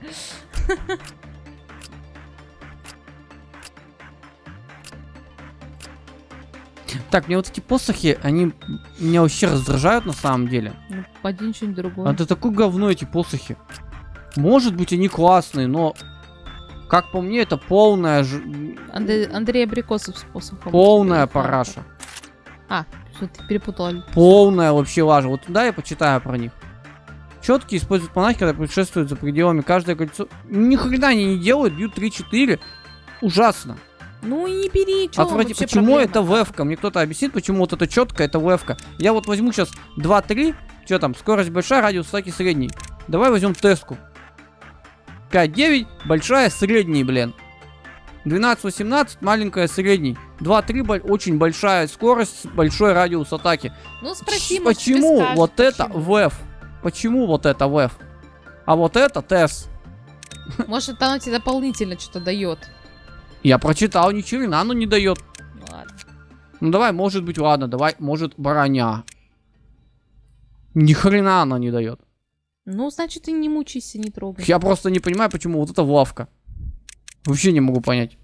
Так, мне вот эти посохи, они меня вообще раздражают на самом деле. Ну, один что-нибудь другое. А это такое говно, эти посохи. Может быть, они классные, но, как по мне, это полная ж... Андрей, Андрей Абрикосов способ. полная параша. А, что ты перепутал. Полная вообще лажа. Вот туда я почитаю про них. Четкие используют монахи, когда путешествуют за пределами. Каждое кольцо... Ни хрена они не делают, бьют три-четыре. Ужасно. Ну и не бери, чё Отврати- вообще Почему проблема? это вэфка? Мне кто-то объяснит, почему вот это четко, это вэфка. Я вот возьму сейчас два-три. Что там? Скорость большая, радиус атаки средний. Давай возьмем теску. пять-девять, большая, средний, блин. двенадцать-восемнадцать, маленькая, средний. два-три, очень большая скорость, большой радиус атаки. Ну спроси, может, тебе Почему скажут, вот это почему. вэф? Почему вот это вэф? А вот это тес. Может, оно тебе дополнительно что-то дает. Я прочитал, ни черена оно не дает. Ну ладно. Ну давай, может быть, ладно, давай, может, броня. Ни хрена она не дает. Ну, значит, ты не мучайся, не трогай. Я просто не понимаю, почему вот это лавка. Вообще не могу понять.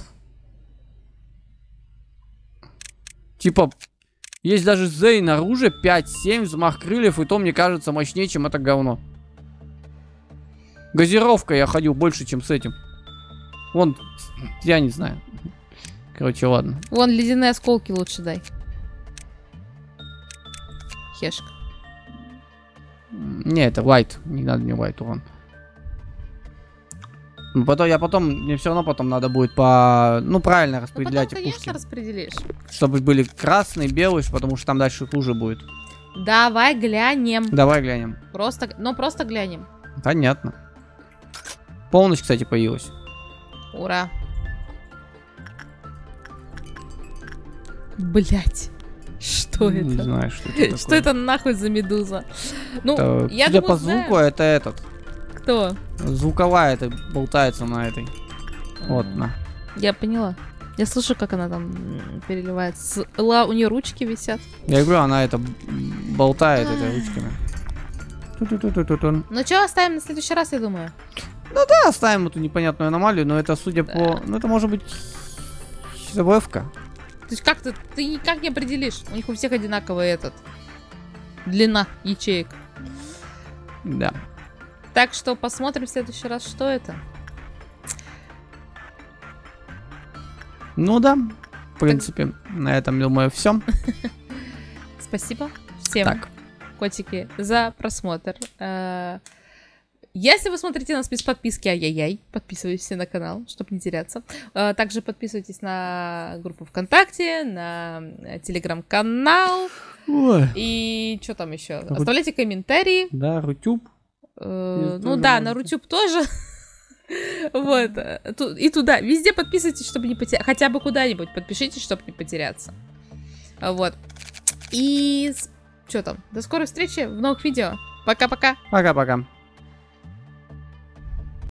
Типа, есть даже Зейн оружие пять-семь, взмах крыльев, и то мне кажется мощнее, чем это говно. Газировка я ходил больше, чем с этим. Вон, я не знаю. Короче, ладно. Вон, ледяные осколки лучше дай. Хешка. Не, это лайт. Не надо мне лайт урон. Ну, потом, я потом, мне все равно потом надо будет по, ну, правильно Ну, потом, распределять эти конечно, пушки. распределишь. Чтобы были красный, белый, потому что там дальше хуже будет. Давай глянем. Давай глянем. Просто, ну, просто глянем. Понятно. Полночь, кстати, появилась. Ура. Блять. Что Не это? знаю, что это Что такое. это нахуй за медуза? Ну, Это, я судя думаю, по знаю. звуку, это этот. Кто? Звуковая это болтается на этой. Вот, М, на. Я поняла. Я слышу, как она там м, переливается. Ла, у нее ручки висят. Я говорю, она это м, болтает этой ручками. Ту-ту-ту-ту-ту-тун. Ну, что оставим на следующий раз, я думаю. Да, оставим эту непонятную аномалию, но это, судя по... Ну, это может быть... ВФка. То есть как ты, ты никак не определишь. У них у всех одинаковый этот. Длина ячеек. Да. Так что посмотрим в следующий раз, что это. Ну да. В принципе, на этом, думаю, все. Спасибо всем, Так. котики, за просмотр. Э, Если вы смотрите нас без подписки, ай-яй-яй, подписывайтесь на канал, чтобы не теряться. Э, Также подписывайтесь на группу ВКонтакте, на э, телеграм-канал. Ой. И что там еще? Ру- Оставляйте комментарии. Да, Рутюб. Э, И Ну тоже да, можете. на Рутюб тоже. Вот. Ту- И туда. Везде подписывайтесь, чтобы не потеряться. Хотя бы куда-нибудь подпишитесь, чтобы не потеряться. А, Вот. И что там? До скорой встречи в новых видео. Пока-пока. Пока-пока.